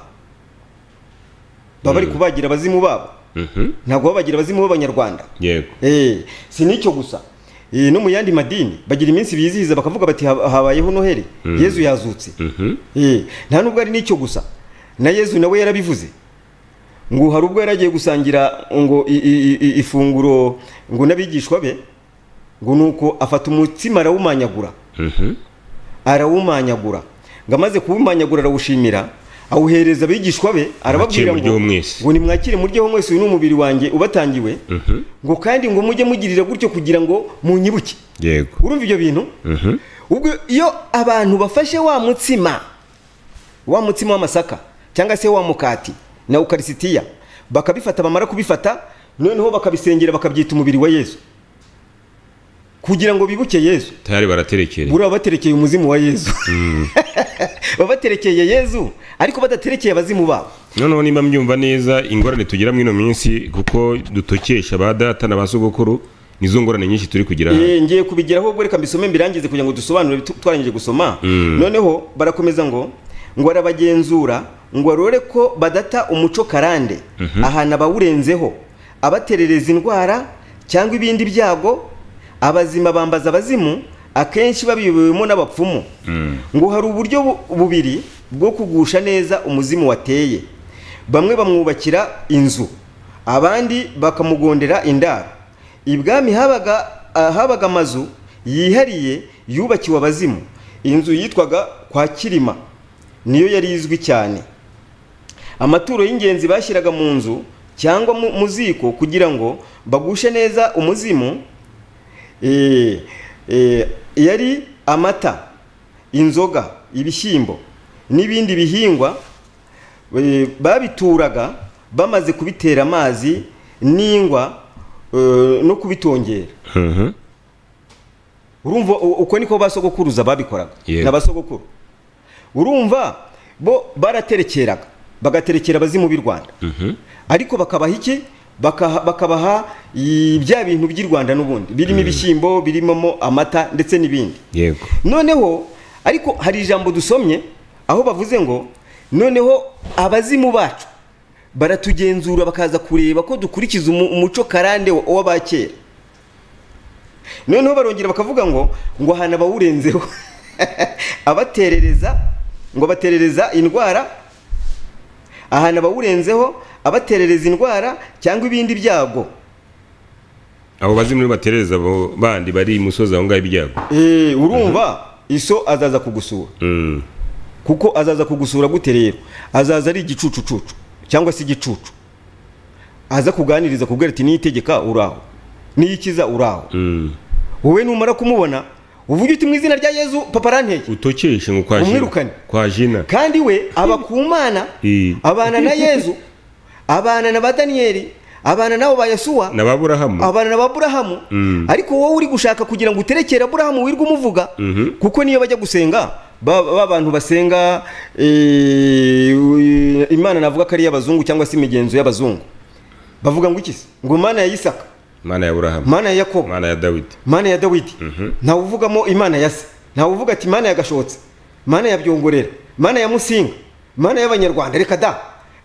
baba bari kubagira abazimu babo, ntabwo babagira abazimu b'abanyarwanda. yego eh si nicyo gusa, eh no mu yandi madini bagira iminsi bizihiza bakavuga bati habayeho Noheli, Yezu yazutse. eh nta nubwo ari nicyo gusa, na Yezu nawe yarabivuze ngo hari ubwo yaragiye gusangira ngo ifunguro ngo n'abigishwa be, ngo nuko afata umutsima arawumanyagura, arawumanyagura, ngo amaze kuwumanyagura arawushimira, awuhereza abigishwa be, arababwira ngo ngo nimwakire muryeho mwese, uyu ni umubiri wanjye ubatangiwe, ngo kandi ngo mujye mugirira gutyo kugira ngo munyibuke. yego urumva ibyo bintu. ubwo iyo abantu bafashe wa mutsima wa mutsima w'amasaka cyangwa se wa mukati na ukarisitiya, bakabifata, bamara kubifata noneho bakabisengera, bakabyita umubiri wa Yesu, kugira ngo bibuke Yesu. tayari baraterekeye, bura baterekeye umuzimu wa Yesu. babaterekeye Yesu ariko badaterekeye abazimu babo. noneho nimba mbyumva neza, ingorane tugira muri ino minsi kuko dutokesha ba data na ba sogokuru, nizo ngorane nyinshi turi kugira. eh ngiye kubigeraho, ubwo reka mbisome mbirangize kugira ngo dusobanure twarangije gusoma. noneho barakomeza ngo ngo arabagenzura ngo arore ko badata umuco karande, ahana abawurenzeho, abaterereza indwara cyangwa ibindi byago, abazima bambaza abazimu, akenshi babibewemo n'abapfumu. ngo hari uburyo bubiri bwo kugusha neza umuzimu wateye, bamwe bamwubakira inzu, abandi bakamugondera indaro. ibwami habaga habaga amazu yihariye yubakiwe abazimu, inzu yitwaga kwa Kirima niyo yari izwi cyane. amaturo y'ingenzi bashyiraga mu nzu cyangwa mu ziko kugira ngo bagushe neza umuzimu, eh eh yari amata, inzoga, ibishyimbo n'ibindi bihingwa. e, babituraga bamaze kubitera amazi n'ingwa, e, no kubitongera. urumva uko niko basogokuruza babikoraga. yeah. n'abasogokuru urumva bo baraterekeraga, bagaterekera abazimu b'i Rwanda. ariko bakabaha iki? bakabaha bya bintu by'i Rwanda n'ubundi birimo ibishyimbo, birimo amata ndetse n'ibindi. yego noneho ariko hari ijambo dusomye aho bavuze ngo noneho abazimu bacu baratugenzura, bakaza kureba ko dukurikiza umuco karande w'abakera. noneho barongera bakavuga ngo ngo hana bawurenzeho abaterereza ngo baterereza indwara, ahana bawurenzeho abaterereza indwara cyangwa ibindi byago. abo bazimu baterereza abo bandi bari imusozi aho ngaho ibyago. eh urumva iso azaza kugusura. mm. kuko azaza kugusura gute rero? azaza ari igicucucucu cyangwa se igicucu, aza kuganiriza kubwira ati niyitegeka uraho, niyikiza uraho. mm. wowe numara kumubona uvuga uti mu izina rya Yezu papa ranteye, utokeshe ngo kwa umwirukane kwa jina, kandi we aba kumana abana na Yezu, abana na ba Daniyeli, abana nabo ba Yesuwa na Aburahamu, abana na Aburahamu. mm. ariko wowe uri gushaka kugira ngo uterekere Aburahamu wirwa umuvuga. mm -hmm. kuko niyo bajya gusenga b'abantu basenga e, Imana navuga ko ari y'abazungu cyangwa se imigenzo y'abazungu, bavuga ngo iki se? ngo Imana ya Isaka, Imana ya Aburahamu, Imana ya Yakobo, Imana ya Dawidi, Imana ya Dawidi. mm -hmm. ntawe uvugamo Imana ya se, ntawe uvuga ati Imana ya Gashotse, Imana ya Byongorera, Imana ya Musinga, Imana y'Abanyarwanda. reka da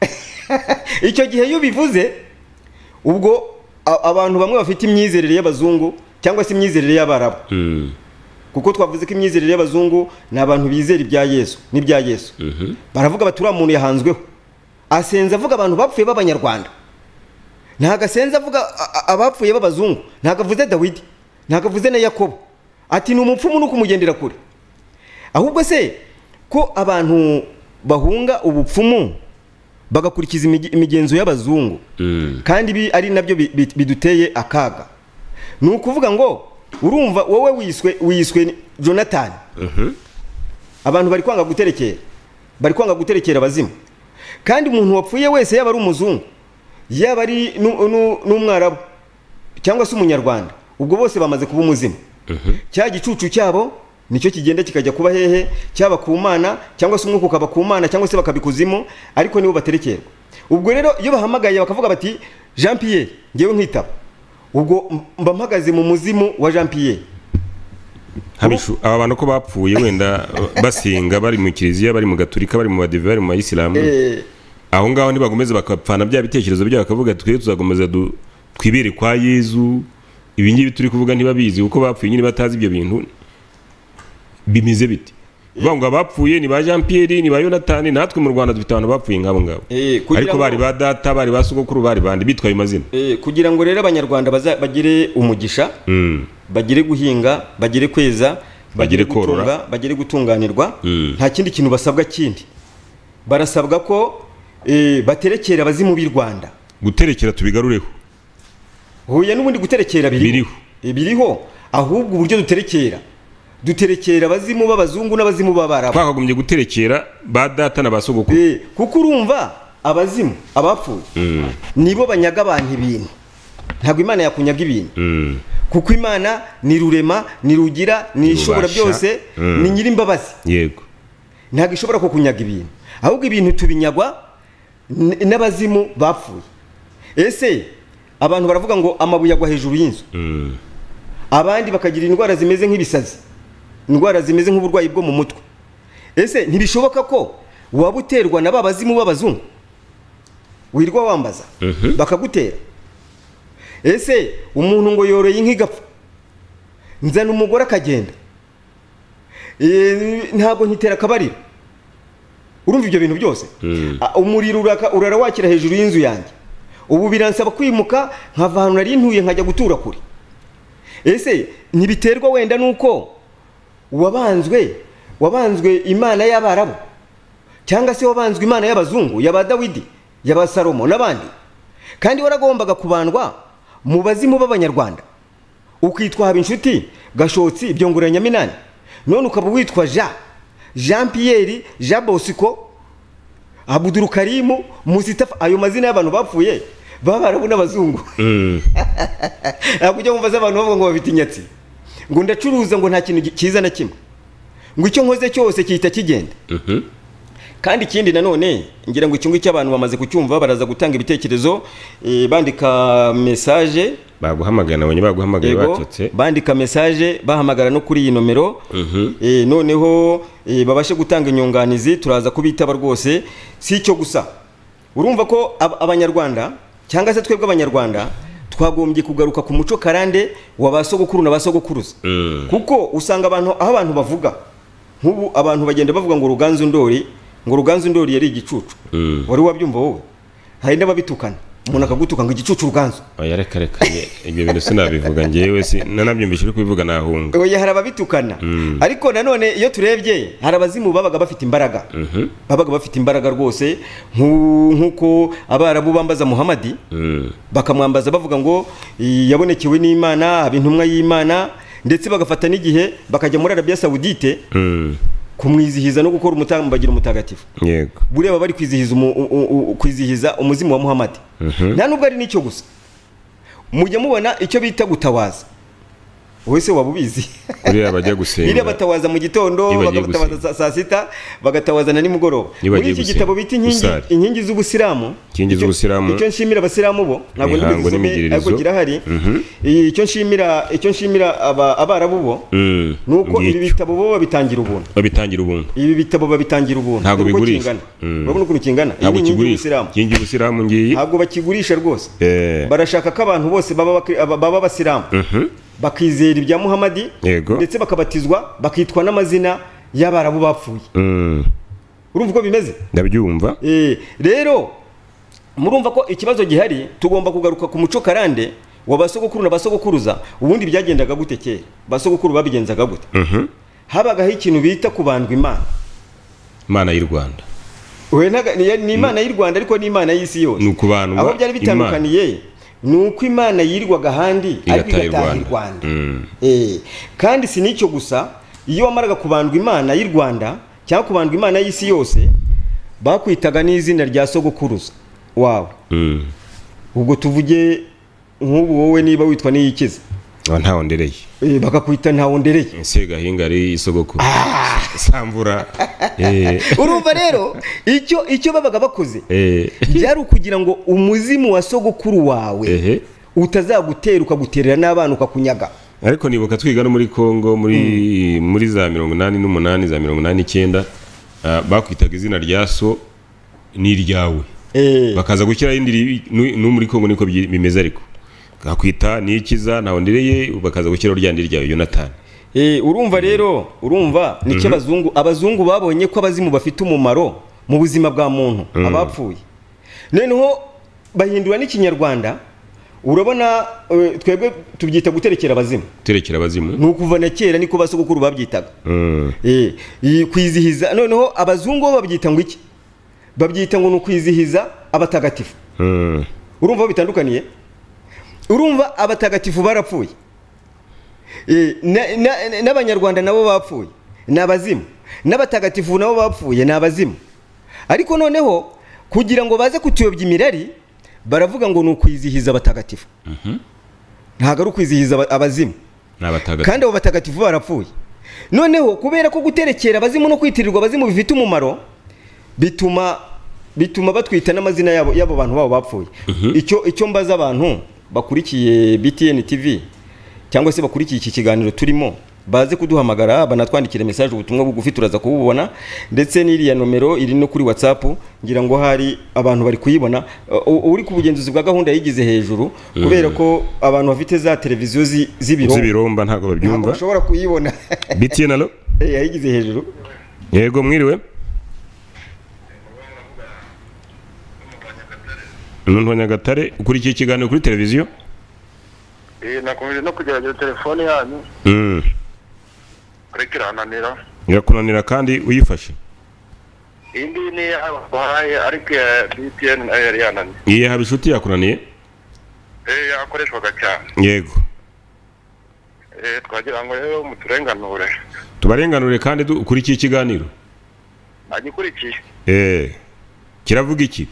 icyo gihe iyo bivuze ubwo abantu bamwe bafite imyizerere y'abazungu cyangwa se imyizerere y'Abarabu. mm. kuko twavuze ko imyizerere y'abazungu ni abantu bizera ibya Yesu n'ibya Yesu. mm -hmm. baravuga bati uriya muntu yahanzweho, asenza avuga abantu bapfuye b'Abanyarwanda, ntago asenza avuga abapfuye b'abazungu, ntago avuze Dawidi, ntago avuze na Yakobo, ati ni umupfumu no kumugendera kure. ahubwo se ko abantu bahunga ubupfumu bagakurikiza imigenzo y'abazungu, mm. kandi bi ari nabyo biduteye akaga. ni ukuvuga ngo urumva wowe wiswe wiswe Jonathan, mm -hmm. abantu bari kwanga guterekera, bari kwanga guterekera abazimu, kandi umuntu wapfuye wese yaba ari umuzungu yaba ari n'umwarabu cyangwa se umunyarwanda, ubwo bose bamaze kuba umuzimu. mm -hmm. cya gicucu cyabo nicyo kigenda kikajya kuba hehe, cyaba ku Mana cyangwa se umwuka ukaba ku Mana cyangwa se bakabikuzimu, ariko nibo baterekerwa. ubwo rero iyo bahamagaye bakavuga bati Jean Pierre ngewe nkitaba, ubwo mba mpagaze mu muzimu wa Jean Pierre. habishu aba bantu ko bapfuye wenda basenga bari mu kiliziya bari mu gaturika bari mu badive bari mu bayisilamu eh, aho ngaho ntibagomeze bakapfana bya bitekerezo byabo bakavuga twe tuzagomeza du- twibere kwa Yezu ibi ngibi turi kuvuga ntibabizi kuko bapfuye nyine batazi ibyo bintu bimeze biti bavuga ngo abapfuye ni ba Jean Pierre ni ba Yonatani natwe mu Rwanda dufite abantu bapfuye ngabo ngabo eh, kugira ariko ngo- bari ba data bari ba sogokuru bari bandi bitwaye amazina eh, kugira ngo rero abanyarwanda baza- bagire umugisha mm. bagire guhinga bagire kweza Bagire korora. gutunga, bagire gutunganirwa Mm. nta kindi kintu basabwa kindi barasabwa ko eh, baterekera abazimu b'i Rwanda guterekera tubigarureho huye n'ubundi guterekera biriho Biriho. Eh, biriho ahubwo uburyo duterekera duterekera abazimu b'abazungu n'abazimu b'abarabu twakagombye guterekera ba data na ba sogokuru Eh, kuko urumva abazimu abapfuye mm. nibo banyaga abantu ibintu ntabwo imana yakunyaga ibintu mm. kuko imana ni rurema ni rugira ni ishobora Rubasha. byose Mm. ni nyirimbabazi yego ntabwo ishobora kukunyaga ibintu ahubwo ibintu tubinyagwa n- n'abazimu bapfuye ese abantu baravuga ngo amabuye agwa hejuru y'inzu mm. abandi bakagira indwara zimeze nk'ibisazi indwara zimeze nk'uburwayi bwo mu mutwe ese ntibishoboka ko waba uterwa na ba bazimu b'abazungu wirwa wambaza Mhm. bakagutera ese umuntu ngo yoroye inka igapfa nzana umugore akagenda Eh, ntabwo nkitera akabariro urumva ibyo bintu byose Mm. Ah, umuriro uraka- urara wakira hejuru y'inzu yanjye ubu biransaba kwimuka nkava ahantu nari ntuye nkajya gutura kure ese ntibiterwa wenda nuko wabanzwe wabanzwe imana y'abarabu cyangwa se wabanzwe imana y'abazungu yaba Dawidi yaba Salomo n'abandi kandi waragombaga kubandwa mu bazimu b'abanyarwanda ukitwa Habinshuti Gashotsi Byongoranya-Minani none ukaba witwa Jean Jean Pierre Jean Bosco Abdul Karimu Mustafa ayo mazina y'abantu bapfuye b'abarabu n'abazungu mm. ntabwo ujya wumva z'abantu bavuga ngo bafite inyatsi ngo ndacuruza ngo nta kintu cyiza na kimwe ngo icyo nkoze cyose gihita kigenda Mhm. kandi ikindi nanone ngira ngo icyo ngicyo abantu bamaze kucyumva baraza gutanga ibitekerezo eh, bandika message baguhamagaye nabonye baguhamagaye yego, batotse bandika message bahamagara no kuri iyi nomero Mhm. eh, noneho eh, babashe gutanga inyunganizi turaza kubitaba rwose si icyo gusa urumva ko ab- abanyarwanda cyangwa se twebwe abanyarwanda twagombye kugaruka ku muco karande wa basogokuru na basogokuruza Mm. kuko usanga abantu aho abantu bavuga nk'ubu abantu bagenda bavuga ngo Ruganzu Ndori ngo Ruganzu Ndori yari igicucu Mm. wari wabyumva wowe hari n'ababitukana umuntu akagutuka ngo igicucu Ruganzu oya reka reka ye, ibyo bintu sinabivuga njyewe si nanabyumvise uri kubivuga nahunga oya hari ababitukana Mm. ariko nanone iyo turebye hari abazimu babaga bafite imbaraga Mhm. babaga bafite imbaraga rwose nk'u- nk'uko abarabu bambaza Muhamadi Mm. bakamwambaza bavuga ngo "I- yabonekewe n'Imana aba intumwa y'Imana ndetse bagafata n'igihe bakajya muri Arabia Saudite Mm. kumwizihiza no gukora umutambagiro mutagatifu yego bureba bari kwizihiza umu, u, u, u, kwizihiza umuzimu wa Muhamadi Mhm. nta nubwo ari n'icyo gusa mujya mubona icyo bita gutawaza wese waba ubizi uriya bajya gusenga iriya batawaza mu gitondo Iyo bagiye bagatawaza saa- saa sita bagatawaza na nimugoroba Iyo muri bagiye iki gusenga. gitabo bita inkingi Gusari. inkingi z'ubusilamu Inkingi icyo- z'ubusilamu. icyo nshimira abasilamu bo ntabwo Imihango nibizisome n'imigiririzo. ariko kirahari Mhm. icyo nshimira icyo nshimira aba- abarabu bo Mm. nuko ibi Ngicyo. bitabo bo babitangira ubuntu babitangira ubuntu ibi bitabo babitangira ubuntu Ntabwo Uko bigurisha. kingana. Mm. urabona ukuntu kingana iyi ntabwo ni inkingi kigurisha y'ubusilamu kingi ubusiramu ngiyi ntabwo bakigurisha rwose Eh. barashaka ko abantu bose baba bakri- aba- baba abasilamu Mhm. bakizera ibya Muhamadi Yego. ndetse bakabatizwa bakitwa n'amazina y'abarabu bapfuye Mm. urumva uko bimeze ndabyumva Eh, rero murumva ko ikibazo gihari tugomba kugaruka ku muco karande wa basogokuru na basogokuruza ubundi byagendaga gute kera basogokuru babigenzaga gute Mhm. habagaho ikintu bita kubandwa imana imana y'u Rwanda we ntaga- ni ni imana y'u Rwanda ariko ni imana y'isi yose ni ukubandwa aho byari bitandukaniye ni uko imana yirirwaga ahandi ariko igataha i igataha i Rwanda Rwanda Mm. Eh, kandi si n'icyo gusa iyo wamaraga kubandwa imana y'u Rwanda cyangwa kubandwa imana y'isi yose bakwitaga n'izina rya sogokuruza wawe Mm. ubwo tuvuge nk'ubu wowe niba witwa Niyikiza aba ntaho ndereye eh, bakakwita ntawo ndereye ese gahinga ari isogokuru samvura eh urumva rero icyo icyo babaga bakoze eh byari ukugira ngo umuzimu wa sogokuru wawe ehe utazagutera ukaguterera n'abana ukakunyaga ariko nibuka twiga no muri Kongo muri muri za mirongo inani n'umunani za mirongo inani n'icyenda bakwitaga izina rya so n'iryawe bakaza gushyira indi no muri Kongo niko bimeze ariko gakwita nikiza naho ndireye bakaza gushyira ryandi ryawe Jonathan. Eh urumva rero urumva nicyo abazungu abazungu babonye ko abazimu bafite umumaro mu buzima bwa muntu abapfuye noneho bahindura n'ikinyarwanda urabona twebwe tubyita guterekera abazimu guterekera abazimu nukuva na kera niko basogokuru babyitaga eh kwizihiza noneho abazungu babyita ngo iki babyita ngo nukwizihiza abatagatifu urumva bitandukaniye urumva abatagatifu barapfuye eh n'abanyarwanda nabo bapfuye nabazimu n'abatagatifu nabo bapfuye nabazimu ariko noneho kugira ngo baze kutuyobya imirari baravuga ngo nukwizihiza abatagatifu mhm ntago ari ukwizihiza abazimu n'abatagatifu kandi abo batagatifu barapfuye noneho kubera ko guterekera abazimu no kwitirirwa abazimu bifite umumaro bituma bituma batwita n'amazina yabo yabo bantu babo bapfuye icyo icyo mbaza abantu bakurikiye B T N T V cyangwa se bakurikiye iki kiganiro turimo baze kuduhamagara banatwandikira message ubutumwa bugufi turaza kububona ndetse n'iriya nomero iri no kuri WhatsApp ngira ngo hari abantu bari kuyibona uri ku bugenzuzi bwa gahunda yigize hejuru kubera ko abantu bafite za televiziyo z'ibiromba z'ibiromba ntago babyumva bashobora kuyibona B T N alo eh yayigize hejuru yego mwiriwe Umuntu Nyagatare ukurikiye ikiganiro kuri televiziyo eh nakomeje no kugerageza telefone yanyu mm ariko irananira irakunanira kandi uyifashe indi ni abahaye ariko B T N yari yananiye iye habishuti yakunaniye eh yakoreshwaga cyane yego eh twagira ngo rero muturenganure tubarenganure kandi ukurikiye ikiganiro agikurikiye eh kiravuga iki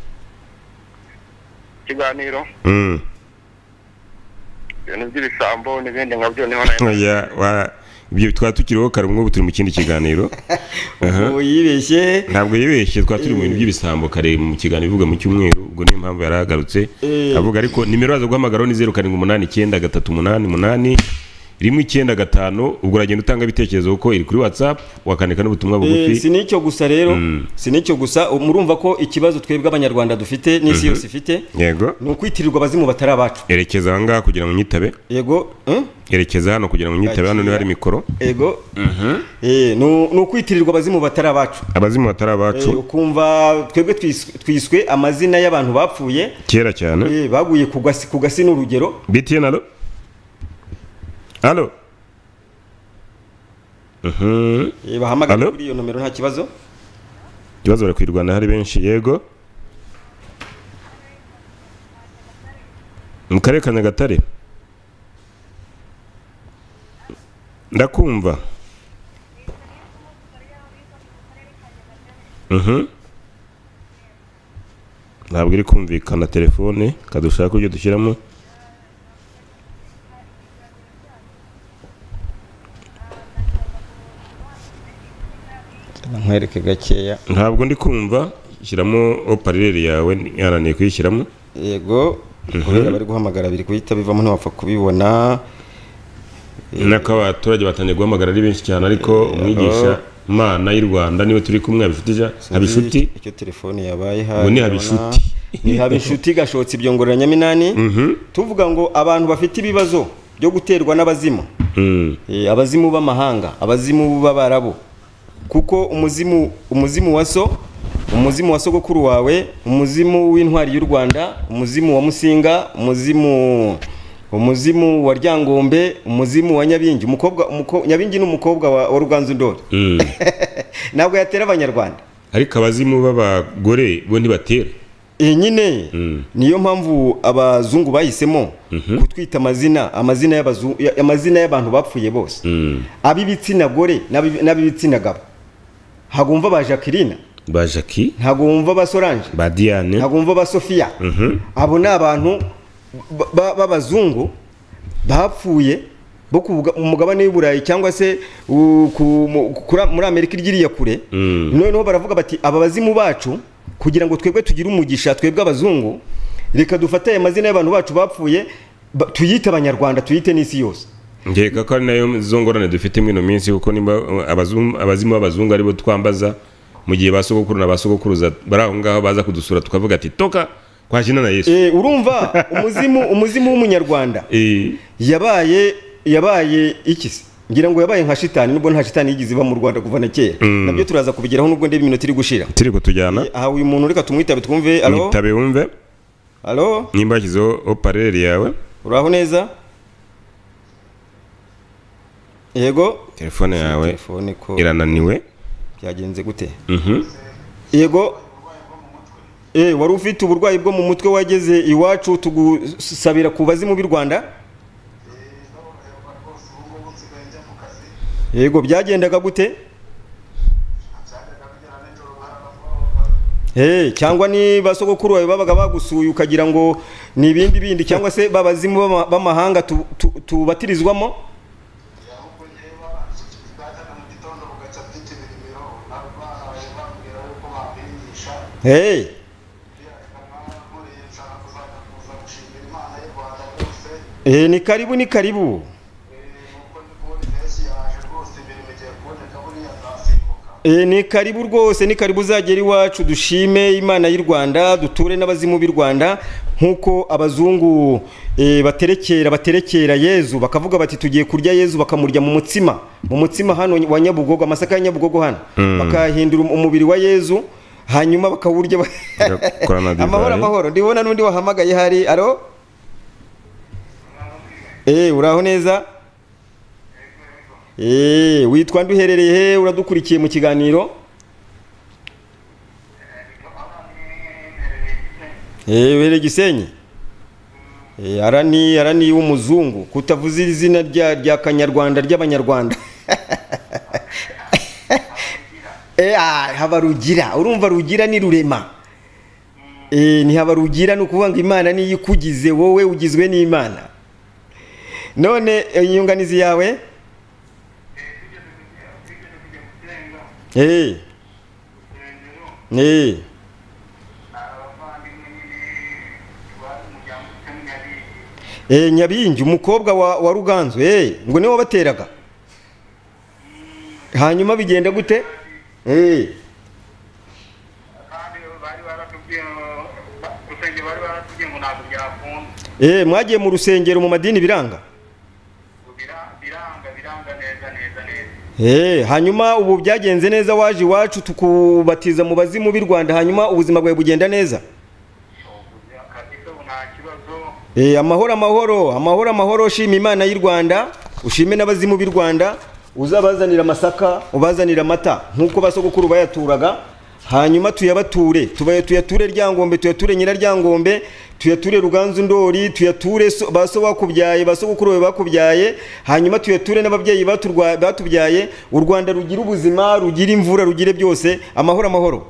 ikiganiro mm ibintu by'ibisambo n'ibindi nkabyo niho nayo ya wa ibyo twa tukiriho karumwe ubu turi mu kindi kiganiro ubu yibeshye ntabwo yibeshye twa turi mu bintu by'ibisambo kare mu kiganiro bivuga mu cyumweru ubwo ni impamvu yaragarutse avuga ariko nimero yazo guhamagara ni zeru karindwi umunani icyenda gatatu umunani umunani rimwe icyenda gatanu ubwo uragenda utanga ibitekerezo uko iri kuri WhatsApp wakandika n'ubutumwa bugufi si nicyo gusa rero si nicyo gusa murumva ko ikibazo twebwe abanyarwanda dufite n'isi yose ifite yego ni ukwitirirwa abazimu batari abacu erekeza aha kugira ngo nyitabe yego erekeza hano kugira ngo nyitabe hano ni hari mikoro yego eh ni ukwitirirwa abazimu batari abacu abazimu batari abacu ukumva twebwe twiswe amazina y'abantu bapfuye kera cyane eh baguye kugasi kugasi n'urugero B T N alo Allo. Mhm. Eh bahamagara kuri iyo nomero nta kibazo. Kibazo bari kwirwana hari benshi yego. Mu karere ka Nyagatare. Ndakumva. Mhm. Ntabwo iri kumvikana telefone kadushaka kujya dushyiramo. nkwereke gakeya ntabwo ndi kumva shyiramo oparire yawe yananiye kuyishyiramo yego kubera bari guhamagara biri kuhita bivamo ntawapfa kubibona nako abaturage batangiye guhamagara ari benshi cyane ariko umwigisha mana y'u Rwanda niwe turi kumwe abishutija abishuti icyo telefone yabaye ha ni abishuti ni abishuti gashotse ibyo ngororanya minani tuvuga ngo abantu bafite ibibazo byo guterwa n'abazimu eh abazimu b'amahanga abazimu b'abarabo kuko umuzimu umuzimu waso umuzimu wa sogokuru wawe umuzimu w'intwari y'u Rwanda umuzimu wa Musinga umuzimu umuzimu wa Ryangombe umuzimu wa Nyabingi umukobwa Nyabingi n'umukobwa wa Ruganzu Ndori ntabwo yatera abanyarwanda ariko abazimu b'abagore bo ntibatera eh nyine niyo mpamvu abazungu bahisemo kutwita amazina amazina y'abazungu amazina y'abantu bapfuye bose abibitsina gore n'abibitsina gabo hagumva ba Jacqueline ba Jackie hagumva ba Solange ba Diane hagumva ba Sophia abo ni abantu b'abazungu bapfuye bo umugabane w'Uburayi cyangwa se muri Amerika iririya kure noneho baravuga bati aba bazimu bacu kugira ngo twebwe tugire umugisha twebwe abazungu reka dufate aya mazina y'abantu bacu bapfuye tuyite abanyarwanda tuyite n'isi yose ngeka ko ari nayo zongorane dufite mwino minsi kuko nimba abazungu abazimu b'abazungu aribo twambaza mu gihe basogokuru na basogokuruza baraho ngaho baza kudusura tukavuga ati toka kwajina na Yesu. Eh urumva umuzimu umuzimu w'umunyarwanda eh yabaye yabaye ikisi ngira ngo yabaye nka shitani nubwo nta shitani yigize iba mu Rwanda kuva na kera mm. nabyo turaza kubigeraho nubwo ndebe iminota iri gushira turi kutujyana aha uyu muntu reka tumwitabe twumve allo mwitabe wumve allo nimba kizo oparere yawe uraho neza yego telefone yawe telefone ko irananiwe byagenze gute mhm yego eh wari ufite uburwayi bwo mu mutwe wageze iwacu tugusabira kubazi mu Rwanda yego byagendaga gute eh cyangwa ni basogokuru bawe babaga bagusuye ukagira ngo ni ibindi bindi cyangwa se babazimu b'amahanga tubatirizwamo hey eh ni karibu ni karibu E, ni karibu rwose ni karibu zagera iwacu dushime Imana y'u Rwanda duture n'abazimu b'u Rwanda nkuko abazungu e, baterekera baterekera Yezu bakavuga bati tugiye kurya Yezu bakamurya mu mutsima mu mutsima hano wa Nyabugogo amasaka ya Nyabugogo hano mm. bakahindura umubiri wa Yezu hanyuma bakawurya amahoro amahoro ndibona nundi wahamagaye hari aro eh uraho neza Eh, witwa nduherereye he uradukurikiye mu kiganiro? Eh, were Gisenyi. Eh, arani arani w'umuzungu kutavuza izina rya rya Kanyarwanda ry'Abanyarwanda. Eh, ah, habarugira. Urumva rugira ni rurema. Eh, ni habarugira no kuvuga ngo Imana ni yikugize wowe ugizwe n'Imana. None inyunganizi yawe Eh. Eh. Eh Nyabingi umukobwa wa, wa Ruganzu eh ngo niwe wabateraga. Hanyuma bigenda gute? Eh. Eh mwagiye mu rusengero mu madini biranga? Eh hanyuma ubu byagenze neza waje iwacu tukubatiza mu bazimu b'i Rwanda hanyuma ubuzima bwawe bugenda neza Eh amahoro amahoro amahoro amahoro shima Imana y'u Rwanda ushime n'abazimu b'i Rwanda uzabazanira amasaka ubazanira amata nkuko basogokuru bayaturaga hanyuma tuyabature tubaye tuyature ryangombe tuyature nyira ryangombe tuyature Ruganzu Ndori tuyature so, baso bakubyaye basogokuru bakubyaye hanyuma tuyature n'ababyeyi baturwa batubyaye u Rwanda rugira ubuzima rugira imvura rugire byose amahoro amahoro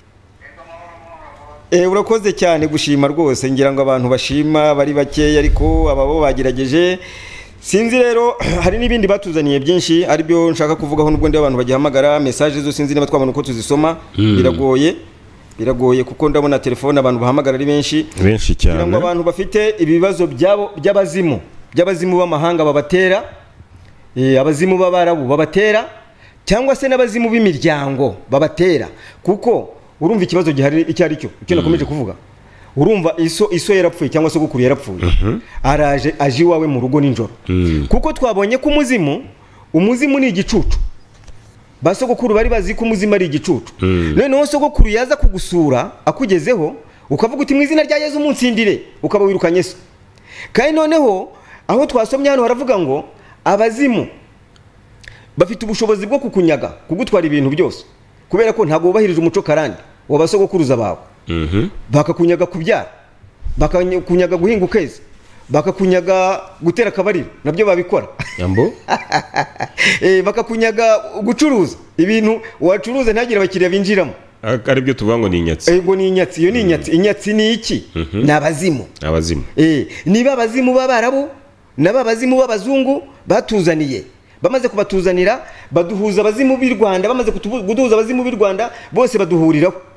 Eh urakoze cyane gushima rwose ngira ngo abantu bashima bari bake ariko ababo bagerageje sinzi rero hari nibindi batuzaniye byinshi ari byo nshaka kuvugaho nubwo ndi abantu bagihamagara message zo sinzi niba twabona uko tuzisoma mm. biragoye biragoye kuko ndabona telefone abantu bahamagara ari benshi benshi cyane ngo abantu bafite ibibazo byabo by'abazimu by'abazimu b'amahanga babatera eh abazimu b'abarabu babatera cyangwa se n'abazimu b'imiryango babatera kuko urumva ikibazo gihari icyo ari cyo icyo nakomeje kuvuga urumva iso iso yarapfuye cyangwa se gukuru yarapfuye uh -huh. araje aji wawe mu rugo ninjoro mm. kuko twabonye ko umuzimu umuzimu ni igicucu basogokuru bari bazi ko umuzimu ari igicucu mm. none sogokuru yaza kugusura akugezeho ukavuga uti mu izina rya Yezu umunsindire ukaba wirukanye so kandi noneho aho twasomye hano haravuga ngo abazimu bafite ubushobozi bwo kukunyaga kugutwara ibintu byose kubera ko ntago ubahirije umuco karande wabasogokuruza bawe mhm mm bakakunyaga kubyara bakakunyaga guhinga ukezi bakakunyaga gutera kabariro nabyo babikora yambo eh bakakunyaga gucuruza ibintu wacuruza ntagira abakiriya binjiramo ari byo tuvuga ngo ni inyatsi eh ngo ni inyatsi iyo ni inyatsi inyatsi ni iki mm -hmm. nabazimu abazimu eh niba abazimu b'abarabu n'ababazimu b'abazungu batuzaniye bamaze kubatuzanira baduhuza abazimu b'i Rwanda bamaze kuduhuza abazimu b'i Rwanda bose baduhuriraho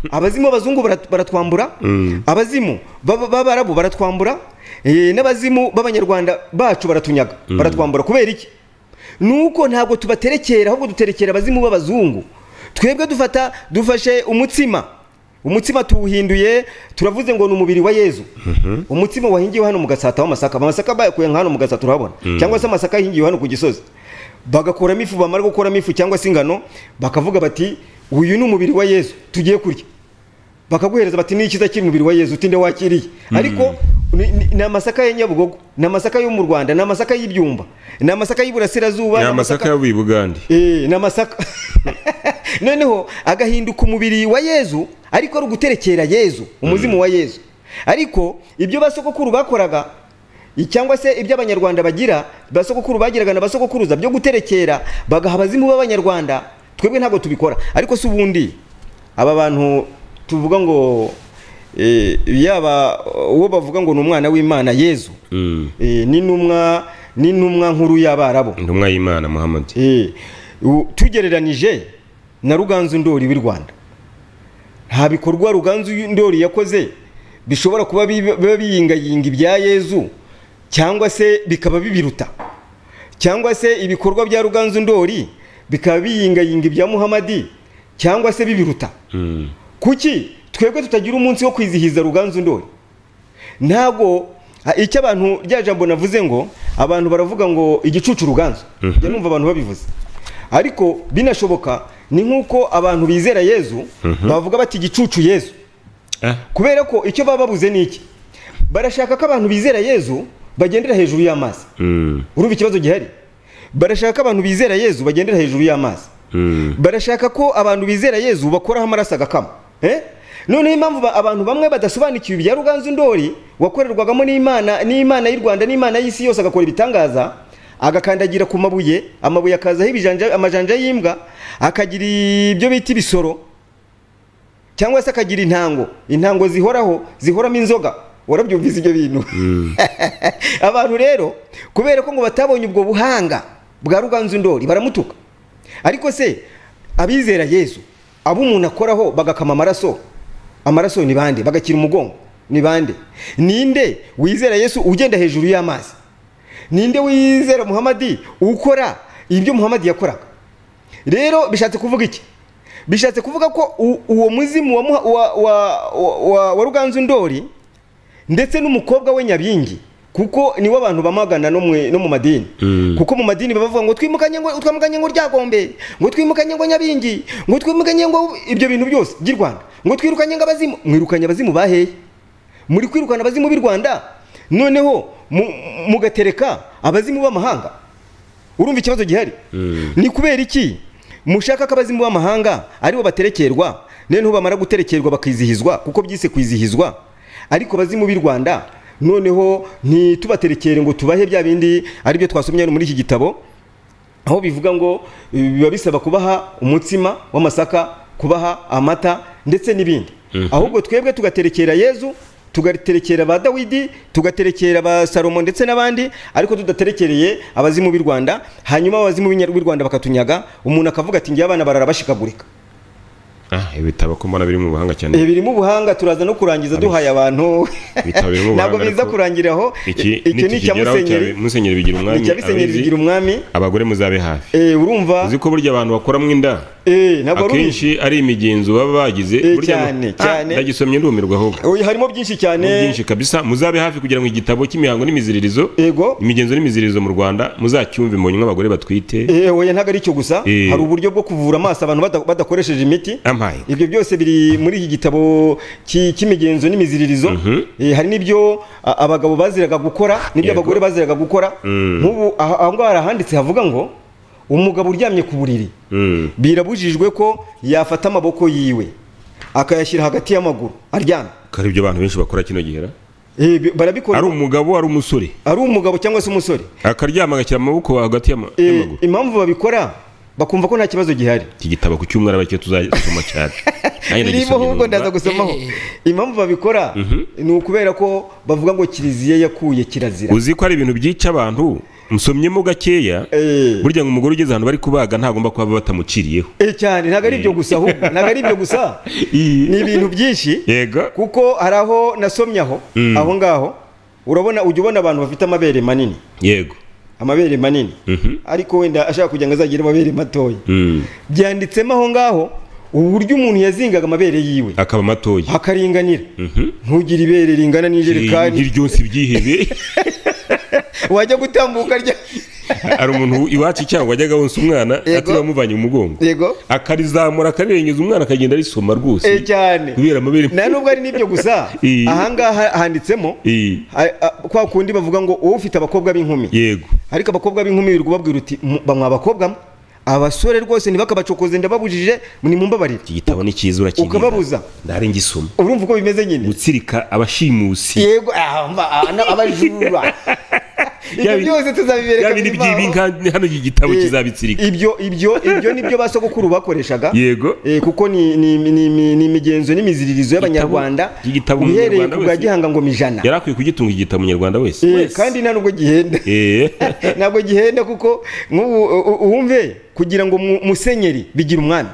abazimu b'abazungu barat- baratwambura abazimu b'aba- b'abarabu baratwambura eh, n'abazimu b'abanyarwanda bacu baratunyaga baratwambura kubera iki nuko ntabwo tubaterekera ahubwo duterekera abazimu b'abazungu twebwe dufata dufashe umutsima umutsima tuwuhinduye turavuze ngo ni umubiri wa Yezu umutsima wahingiwe hano mu gasata w'amasaka amasaka bayakuye hano mu gasata turabona cyangwa se amasaka yahingiwe hano ku Gisozi bagakoramo ifu bamara gukoramo ifu cyangwa se ingano bakavuga bati uyu ni umubiri wa Yezu tugiye kurya bakaguhereza bati ni ikiza kiri umubiri wa Yezu utinde wakiriye ariko ni- ni ni amasaka ya Nyabugogo ni amasaka yo mu Rwanda ni amasaka y'ibyumba ni amasaka y'Iburasirazuba ni ni amasaka y'abuye Bugande Eh, ni amasaka noneho agahinduka umubiri wa Yezu ariko ari uguterekera Yezu umuzimu wa Yezu ariko ibyo basogokuru bakoraga i- cyangwa se ibyo abanyarwanda bagira basogokuru bagiraga na basogokuruza byo guterekera bagaha abazimu b'abanyarwanda twebwe ntabwo tubikora ariko si ubundi aba bantu tuvuga ngo eh, yaba uwo bavuga ngo ni umwana w'Imana Yezu Mm. eh, ni numwa ni numwa nkuru y'Abarabo intumwa y'Imana Muhammad Eh, u- tugereranije na Ruganzu Ndori w'i Rwanda nta bikorwa Ruganzu Ndori yakoze bishobora kuba biba biba biyingayinga ibya Yezu cyangwa se bikaba bibiruta cyangwa se ibikorwa bya Ruganzu Ndori bikaba biyingayinga ibya Muhammadi cyangwa se bibiruta Mm. kuki twebwe tutagira umunsi wo kwizihiza Ruganzu Ndori ntago ha- icyo abantu rya jambo navuze ngo abantu baravuga ngo igicucu Ruganzu njya numva abantu babivuze ariko binashoboka ni nkuko abantu bizera Yezu bavuga bati igicucu Yezu Ah. kubera ko icyo baba babuze ni iki barashaka ko abantu bizera Yezu bagendera hejuru y'amazi Mm. urumva ikibazo gihari barashaka ko abantu bizera Yezu bagendera hejuru y'amazi Mm. barashaka ko abantu bizera Yezu bakoraho amaraso agakama eh none impamvu ba- abantu bamwe badasobanukiwe ibya Ruganzu Ndori wakorerwagamo n'Imana n'Imana y'u Rwanda n'Imana y'isi yose agakora ibitangaza agakandagira ku mabuye amabuye akazaho ibijanja amajanja y'imbwa akagira ibyo bita ibisoro cyangwa se akagira intango intango zihoraho zihoramo inzoga warabyumvise ibyo bintu abantu rero kubera ko ngo batabonye ubwo buhanga bwa Ruganzu Ndori baramutuka ariko se abizera Yezu abo umuntu akoraho bagakama amaraso amaraso ni bande bagakira umugongo ni bande ninde wizera Yesu ugenda hejuru y'amazi ninde wizera Muhammadi ukora ibyo Muhammadi yakoraga rero bishatse kuvuga iki bishatse kuvuga ko u- uwo muzimu wa, Muha- wa, wa, wa, wa, wa Ruganzu Ndori ndetse n'umukobwa we Nyabingi kuko niwe abantu bamagana no mu no mu madini Mm. kuko mu madini bavuga ngo twimukanye ngo twamukanye ngo ryagombe ngo twimukanye ngo Nyabingi ngo twimukanye ngo ibyo bintu byose by'i Rwanda ngo twirukanye ngo abazimu mwirukanye abazimu baheye muri kwirukana abazimu b'i Rwanda noneho mu- mugatereka abazimu b'amahanga urumva ikibazo gihari Mm. ni kubera iki mushaka ko abazimu b'amahanga aribo baterekerwa noneho bamara guterekerwa bakizihizwa kuko byise kwizihizwa ariko abazimu b'i Rwanda noneho ntitubaterekere ngo tubahe bya bindi aribyo twasomye hano muri iki gitabo aho bivuga ngo eh, biba bisaba kubaha umutsima w'amasaka kubaha amata ndetse n'ibindi ahubwo twebwe tugaterekera Yezu tugaterekera ba Dawidi tugaterekera ba Salomo ndetse n'abandi ariko tudaterekereye abazimu b'i Rwanda hanyuma abazimu b'i Rwanda bakatunyaga umuntu akavuga ati ngiye abana barara bashikagurika Ah, ibitabo ko mbona biri mu buhanga cyane. Eh, birimo ubuhanga turaza no kurangiza duhaye abantu Ibitabo birimo ubuhanga, ntabwo biza ariko kurangiraho iki icyo ni icya nikigeraho Musenyeri cya Musenyeri bigira umwami. icya Musenyeri abizi, bigira umwami abagore muzabe hafi. eh urumva Uzi ko burya abantu bakoramo inda eh ntabwo ari akenshi ari imigenzo baba bagize Eh, burya cyane, ah, cyane. ndagisomye ndumirwa ahubwo. oya harimo byinshi cyane byinshi kabisa muzabe hafi kugira ngo igitabo cy'imihango n'imiziririzo ego imigenzo n'imiziririzo mu Rwanda muzacyumve mbonye nk'abagore batwite eh oya ntabwo ari cyo gusa Eh. hari uburyo bwo kuvura amaso abantu bada- badakoresheje imiti ampaye. ibyo byose biri muri iki gitabo ki- cy'imigenzo n'imiziririzo eh, hari n'ibyo a- abagabo baziraga gukora n'ibyo Yego. abagore baziraga gukora Mm. nk'ubu aha aho ngaho harahanditse havuga ngo umugabo uryamye ku buriri Mm. birabujijwe ko yafata amaboko yiwe akayashyira hagati y'amaguru aryamye Kare ibyo abantu benshi bakora kino gihera Eh, bi- barabikora ari umugabo ari umusore ari umugabo cyangwa se umusore akaryama agashyira amaboko hagati y'ama- Eh, y'amaguru. impamvu babikora bakumva ko nta kibazo gihari iki gitabo ku cyumweru abacyo tuzasoma cyane Nanjye birimo ndagisomye ahubwo numva. ndaza gusomaho impamvu babikora ni ukubera ko bavuga ngo kiliziya yakuye kirazira uzi ko ari ibintu byica abantu musomyemo gakeya Eh. burya ngo umugore ugeze ahantu bari kubaga ntagomba kuba batamuciriyeho Eh, cyane ntabwo ari ibyo gusa ahubwo ntabwo ari ibyo gusa I- ni ibintu byinshi yego kuko hari aho nasomye aho aho ngaho urabona ujya ubona abantu bafite amabere manini yego amabere manini ariko wenda ashaka kugira ngo azagire amabere matoya Mm. byanditsemo aho ngaho uburyo umuntu yazingaga amabere yiwe akaba matoya hakaringanira ntugire ibere ringana n'ijerekani ntiryonse ibyihebe wajya gutambuka rya hari umuntu iwacu cyangwa wajyaga wonsa umwana Yego. ati bamuvanye mu mugongo yego akarizamura akarirengeza umwana akagenda arisoma eh rwose cyane kubera amabere nta nubwo ari n'ibyo gusa Eh. ahangaha handitsemo Eh. a- a- kwa kundi bavuga ngo wowe ufite abakobwa b'inkumi yego ariko abakobwa b'inkumi birirwa babwira uti "Mu- bamwe abakobwa mwe, abasore rwose ntibakabacokoze ndababujije nimumbabarire iki gitabo ni cyiza urakigira ukababuza ndari ngisoma urumva uko bimeze nyine gutsirika abashimusi yego ah, mba- ah, na- abajura ibyo Yabi- byose tuzabibereka yabindi biri aho. by'ibinka hano iki gitabo Eh, kizabitsirika ibyo ibyo ibyo nibyo basogokuru bakoreshaga yego Eh, kuko ni ni ni ni- ni imigenzo n'imiziririzo y'abanyarwanda Igitabo- igitabo uhereye umunyarwanda ku bwa wese- gihanga ngo mijana yari akwiye kugitunga igitabo umunyarwanda wese Eh, kandi nta nubwo gihenda Eh. ntabwo gihenda kuko nk'ubu u- u- wumve kugira ngo mu- musenyeri bigira umwami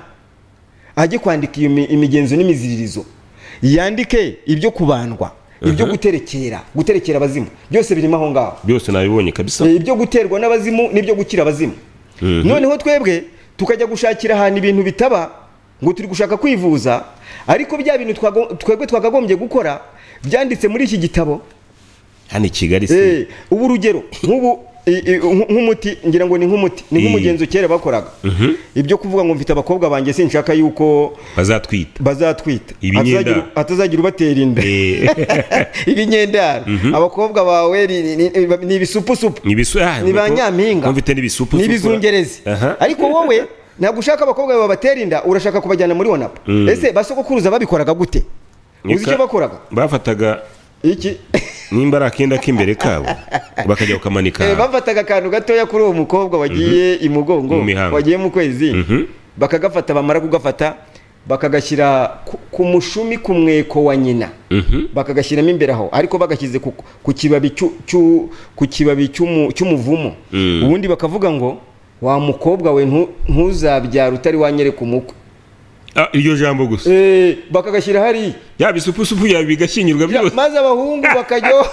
ajye kwandika iyo mi- imigenzo n'imiziririzo yandike ibyo kubandwa ibyo guterekera guterekera abazimu byose birimo aho ngaho byose nabibonye kabisa Eh, ibyo guterwa n'abazimu n'ibyo gukira abazimu noneho twebwe tukajya gushakira ahantu ibintu bitaba ngo turi gushaka kwivuza ariko bya bintu twago- twebwe twakagombye gukora byanditse muri iki gitabo. hano i Kigali se Eh, ubu urugero nk'ubu i- i- nk- nk'umuti ngira ngo ni nk'umuti ni nk'umugenzo kera bakoraga ibyo kuvuga ngo mfite abakobwa banjye sinshaka yuko bazatwita bazatwita Ibinyendaro. Hatazagira- hatazagira ubatera inda Eh. ibinyendaro abakobwa bawe ni- ni ni- ni ibisupusupu Nibisu ah ni ba nyampinga mfite n'ibisupu ni ibizungerezi Aha. ariko wowe ntabwo ushaka abakobwa bawe babatera inda urashaka kubajyana muri onapu ese basogokuruza babikoraga gute uzi icyo bakoraga bafataga iki nimba ari akenda k'imbere kabo bakajya kukamanika Eh, bafataga akantu gatoya kuri uwo mukobwa wagiye imugongo Mu mihango. wagiye mu kwezi bakagafata bamara kugafata bakagashyira ku- ku mushumi ku mweko wa nyina bakagashyiramo imbere aho ariko bagashyize ku, ku kibabi cy'u- cy'u- ku kibabi cy'umu- cy'umuvumo ubundi bakavuga ngo wa mukobwa we ntu- ntuzabyara utari wanyereka umukwe Ah, iryo jambo gusa Eh, bakagashyira hari ya bisupusupu ya bigashyingirwa byose maze abahungu bakajya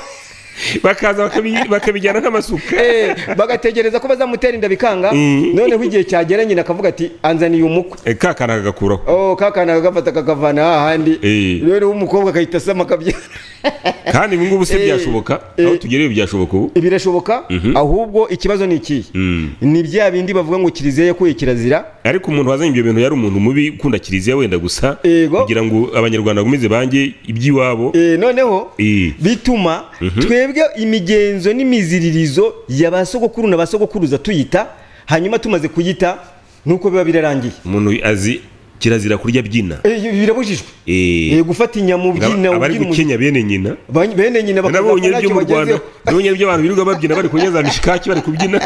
bakaza bakabi- bakabijyana nk'amasuka Eh, bagategereza ko bazamutera inda bikanga Mm. noneho igihe cyagera nyina akavuga ati anzaniye umukwe Eh, ka kana kagakuraho oh kakana kagafata kakavana hahandi Eh. rero umukobwa akahita asama akabyara kandi ubu ngubu se Eh, byashoboka eh. aho tugereye byashoboka ubu birashoboka ahubwo ikibazo ni ikihe Mm. ni bya bindi bavuga ngo kiliziya yakuye kirazira ariko umuntu wazanye ibyo bintu yari umuntu mubi ukunda kiliziya wenda gusa Yego. kugira ngo abanyarwanda bakomeze bange iby'iwabo Eh, noneho Eh. bituma twebwe imigenzo n'imiziririzo ya ba sogokuru na ba sogokuruza tuyita hanyuma tumaze kuyita nuko biba birarangiye umuntu azi kirazira kurya byina Eh, birabujijwe Eh. Eh, gufata inyama ubyina abari ubyina gukenya bene nyina Ba- bene nyina nabonye bakazapfa ibyo ntacyo mu Rwanda bagezeho nabonye ibyo abantu birirwa babyina bari kunywa za mishikaki bari kubyina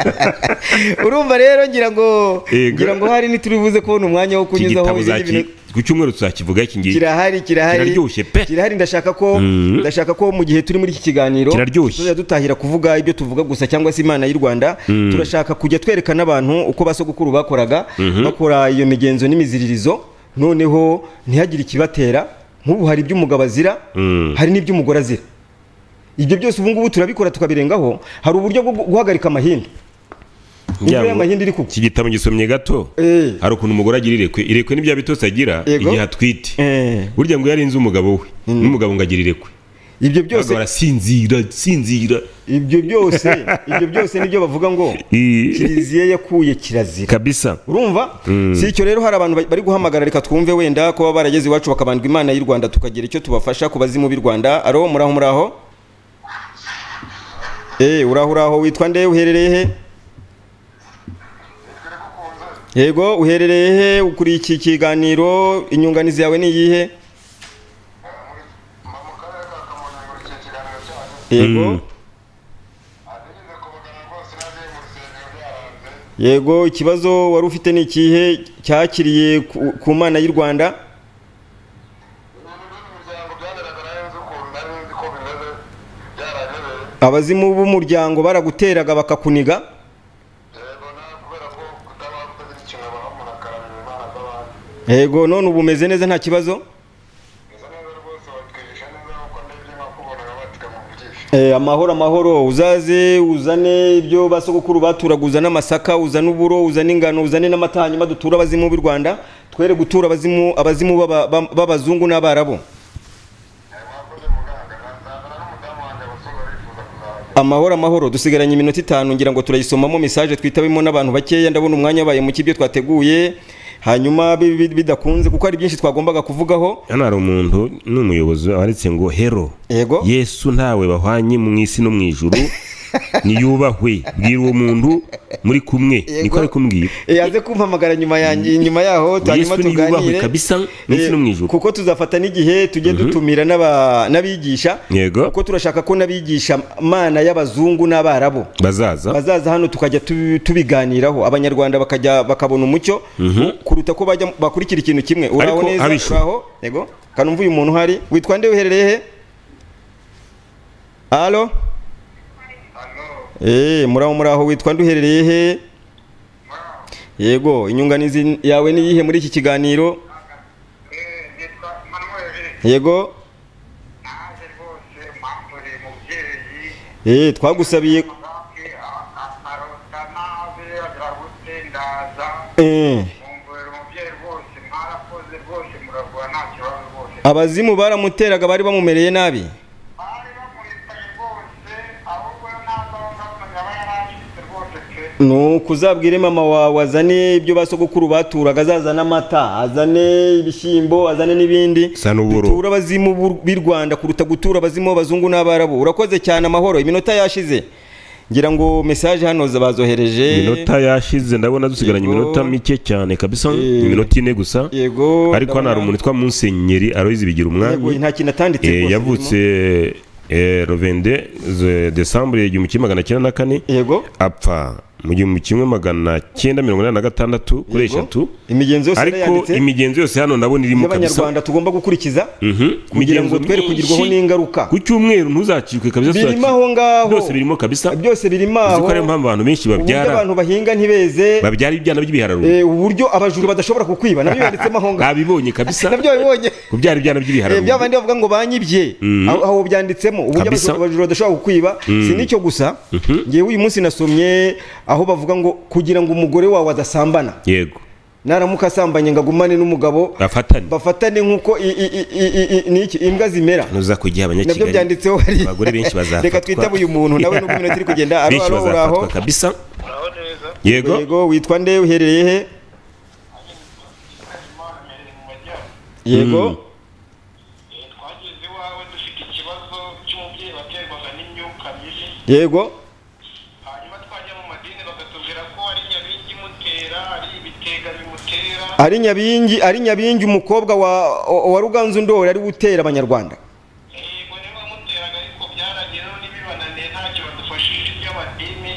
urumva rero ngira ngo Yego. ngira ngo hari ntituribuze kubona umwanya wo iki kunyuzaho gitabo ibindi zaki bintu ku cyumweru tuzakivuga iki ngiki kirahari kirahari kiraryoshye pe. kirahari ndashaka ko ndashaka ko mu gihe turi muri iki kiganiro Kiraryoshye. tuzajya dutahira kuvuga ibyo tuvuga gusa cyangwa se Imana y'u Rwanda turashaka kujya twereka n'abantu uko basogokuru bakoraga bakora iyo migenzo n'imiziririzo noneho ntihagire ikibatera nk'ubu hari iby'umugabo azira hari n'iby'umugore azira ibyo byose ubu ngubu turabikora tukabirengaho hari uburyo bwo guhagarika amahindu imvura y'amahindu iri kugwa iki gitabo gisomye gato Eh. hari ukuntu umugore agira irekwe irekwe n'ibya bitose agira Yego. igihe atwite Eh. burya ngo yarinze umugabo we n'umugabo ngo agira irekwe ibyo byose byose arasinzira sinzira ibyo byose ibyo byose nibyo bavuga ngo Eh. kiliziya yakuye kirazira kabisa urumva si icyo rero hari abantu bari guhamagara reka twumve wenda ko barageze iwacu bakabandwa Imana y'u Rwanda tukagira icyo tubafasha ku bazimu b'i Rwanda aro muraho muraho eh uraho uraho witwa nde uherereye he yego uherereye he ukuri iki kiganiro inyunganizi yawe ni iyihe yego yego ikibazo wari ufite ni ikihe cyakiriye ku- ku Mana y'u Rwanda abazimu b'umuryango baraguteraga bakakuniga. Yego none ubu umeze neza nta kibazo. Eh amahoro amahoro uzaze uzane ibyo basogokuru baturaga uzana amasaka uzana uburo uzana ingano uzane n'amata hanyuma dutura abazimu b'u Rwanda twere gutura abazimu abazimu b'abazungu n'abarabo. Amahoro amahoro dusigaranye iminota itanu ngira ngo turayisomamo message twitabimo n'abantu bakeya ndabona umwanya wabaye mu kibyo twateguye hanyuma bidakunze kuko ari byinshi twagombaga kuvugaho. Hano hari umuntu n'umuyobozi aritse ngo hero Yego Yesu ntawe bahwanye mu isi no mu ijuru niyubahwe bwira uwo muntu muri kumwe niko ari kumbwira yaze kumpamagara nyuma yanjye nyuma yaho twanyuma tuganire kabisa n'isi no mu ijuru kuko tuzafata n'igihe tujye dutumira n'aba nabigisha kuko turashaka ko nabigisha mana y'abazungu n'abarabo bazaza bazaza hano tukajya tubiganiraho abanyarwanda bakajya bakabona umucyo kuruta ko bajya bakurikira ikintu kimwe uraho neza uraho yego kanumva uyu muntu hari witwa nde uherereye he? Allo Eh muraho muraho witwa nduherereye he? Yego inyunganizi yawe ni yihe muri iki kiganiro? Yego naje rwose mpamure mubyeyi Eh twagusabiye Eh abazimu baramuteraga bari bamumereye nabi. No kuzabwire mama wawe azane ibyo basogokuru baturaga azazana amata azane ibishyimbo azane n'ibindi dutura abazimu b'i Rwanda kuruta gutura abazimu b'abazungu n'abarabo. Urakoze cyane amahoro iminota yashize ngira ngo message hano zabazohereje iminota yashize ndabona dusigaranye iminota mike cyane kabisa iminota ine gusa yego ariko hano hari umuntu twa Musenyeri Aloyizi bigira umwami yego nta kintu atanditse rwose yavutse Rovende Desembre igihumbi kimwe magana cyenda na kane yego apfa mu gihumbi kimwe magana cyenda mirongo inani na gatandatu kuri eshatu imigenzo yose ariko imigenzo yose hano ndabona irimo kabisa y'abanyarwanda tugomba gukurikiza kugira ngo twere kugirwaho n'ingaruka ku cyumweru ntuzacikwe kabisa birimo aho ngaho byose birimo kabisa byose birimo aho uko ari mpamvu abantu benshi babyara abantu bahinga ntibeze babyara ibyana by'ibihararo eh uburyo abajuru badashobora kukwiba nabyo yanditsemo aho ngaho abibonye kabisa nabyo babibonye kubyara ibyana by'ibihararo eh byabandi bavuga ngo banyibye aho byanditsemo uburyo abajuru badashobora kukwiba si nicyo gusa ngiye uyu munsi nasomye aho bavuga ngo kugira ngo umugore wawe adasambana yego naramuka asambanye ngagumane n'umugabo bafatane bafatane nkuko niki imbwa zimera nuza kujya abanyakigali nabyo byanditseho hari abagore benshi bazafatwa reka twitabe uyu muntu nawe n'ubwo minota iri kugenda aro aro uraho kabisa yego yego witwa nde uherereye he? Yego twageze iwawe dufite ikibazo cy'umubyeyi waterwaga n'imyuka mibi yego ari nyabingi ari nyabingi umukobwa wa wa Ruganzu Ndori ari gutera abanyarwanda yego niba muteraga ariko byaragiye no nibibananiye ntacyo badufashije by'amadini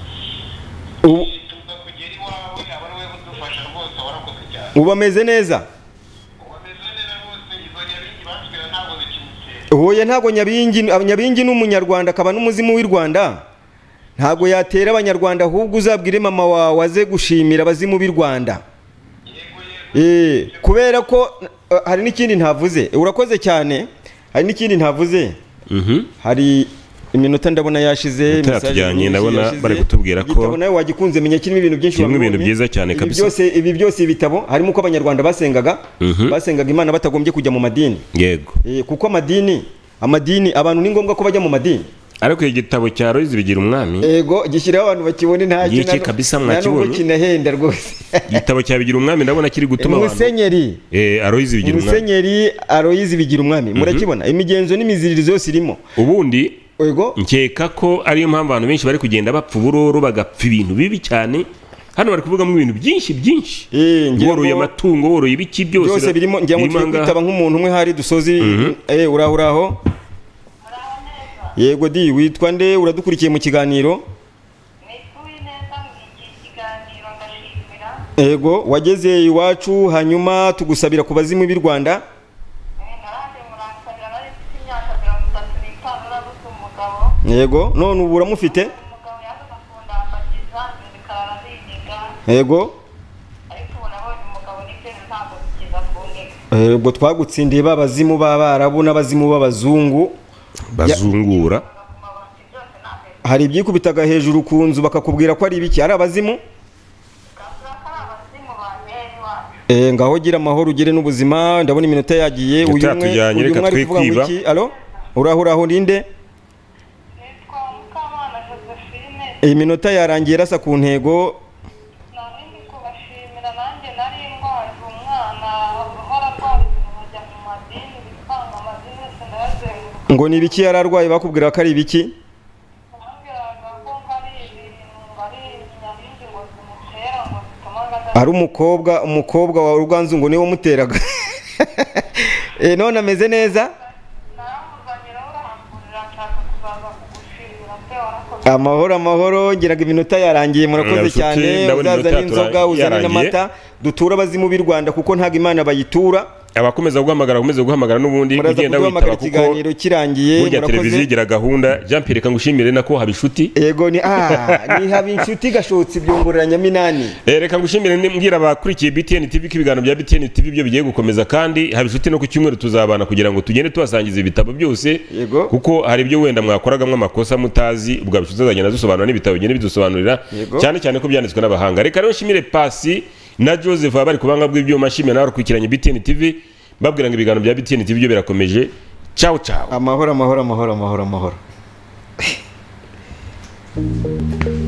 tuza kugera iwawe aba ariwe budufasha rwose warakoze cyane ubu ameze neza ubameze neza rwose izo nyabingi batwira ntabwo zikimutera oya ntabwo nyabingi nyabingi n'umunyarwanda akaba n'umuzimu w'i Rwanda ntabwo yatera abanyarwanda ahubwo uzabwire mama wawe aze gushimira abazimu b'i Rwanda Eh kubera ko hari n'ikindi ntavuze urakoze cyane hari n'ikindi ntavuze mhm hari iminota ndabona yashize message ndabona bari kutubwira ko igitabo nawe wagikunze menya kirimo ibintu byinshi bimwe ibintu byiza cyane kabisa byose ibi byose ibitabo harimo ko abanyarwanda basengaga basengaga Imana batagombye kujya mu madini yego eh kuko amadini amadini abantu ni ngombwa ko bajya mu madini ariko igitabo cya Aloyizi bigira umwami yego gishyiraho abantu bakibone nta kintu yiki kabisa mwakibonye kinahenda rwose igitabo cya bigira umwami ndabona kiri gutuma abantu Musenyeri eh Aloyizi bigira umwami Musenyeri Aloyizi bigira umwami murakibona imigenzo n'imiziririzo yose irimo ubundi yego nkeka ko ariyo mpamvu abantu benshi bari kugenda bapfa uburoro bagapfa ibintu bibi cyane hano bari kuvugamo ibintu byinshi byinshi eh woroye amatungo woroye ibiki byose byose birimo ngiye mu kwitaba nk'umuntu umwe hari dusozi eh uraho uraho yego di witwa nde uradukurikiye mu kiganiro yego wageze iwacu hanyuma tugusabira ku bazimu b'i Rwanda yego none ubu uramufite umugabo yazaga kundambagiza nzikarara ndiga yego ariko ubu nabonye umugabo n'ibyo ntabwo bikiza kunega ubwo twagutsindiye b'abazimu b'abarabu n'abazimu b'abazungu bazungura hari ibyikubitaga hejuru ku nzu bakakubwira ko ari ibiki ari abazimu eh ngaho gira amahoro ugire n'ubuzima ndabona iminota yagiye uyu umwe uyu umwe ari kuvuga ngo iki allo urahura aho ninde nitwa Mukamana Josephine iyi minota yarangiye rasa ku ntego nari kubashimira nanjye nari ndwaje umwana uhora arwara ibintu bajya mu madini bikanga amadini yose ndayazenguruka ngo ni ibiki yari arwaye bakubwira ko ari ibiki ari umukobwa umukobwa wa Ruganzu ngo niwe umuteraga eh none ameze neza amahoro amahoro ngiraga iminota yarangiye murakoze cyane uzaza n'inzoga uzana n'amata dutura abazimu b'i Rwanda kuko ntago Imana bayitura abakomeza guhamagara bakomeza guhamagara n'ubundi ugenda witaba kuko ikiganiro kirangiye burya televiziyo igira gahunda Jean Pierre kangushimire nako haba inshuti yego ni ah ni haba inshuti gashotse byongoranya minani eh reka ngushimire mbwira abakurikiye B T N T V kibigano bya B T N T V byo bigiye gukomeza kandi haba inshuti no ku cyumweru tuzabana kugira ngo tugende tubasangiza ibitabo byose kuko hari ibyo wenda mwakoragamwe amakosa mutazi ubwo abishuti zagenda dusobanura n'ibitabo bigende bidusobanurira cyane cyane ko byanditswe n'abahanga reka rero nshimire Pasi na Joseph bari kubanga bw'ibyuma shimye nawe rukurikiranye B T N T V babwira ngo ibiganiro bya B T N T V byo birakomeje ciao ciao amahoro amahoro amahoro amahoro amahoro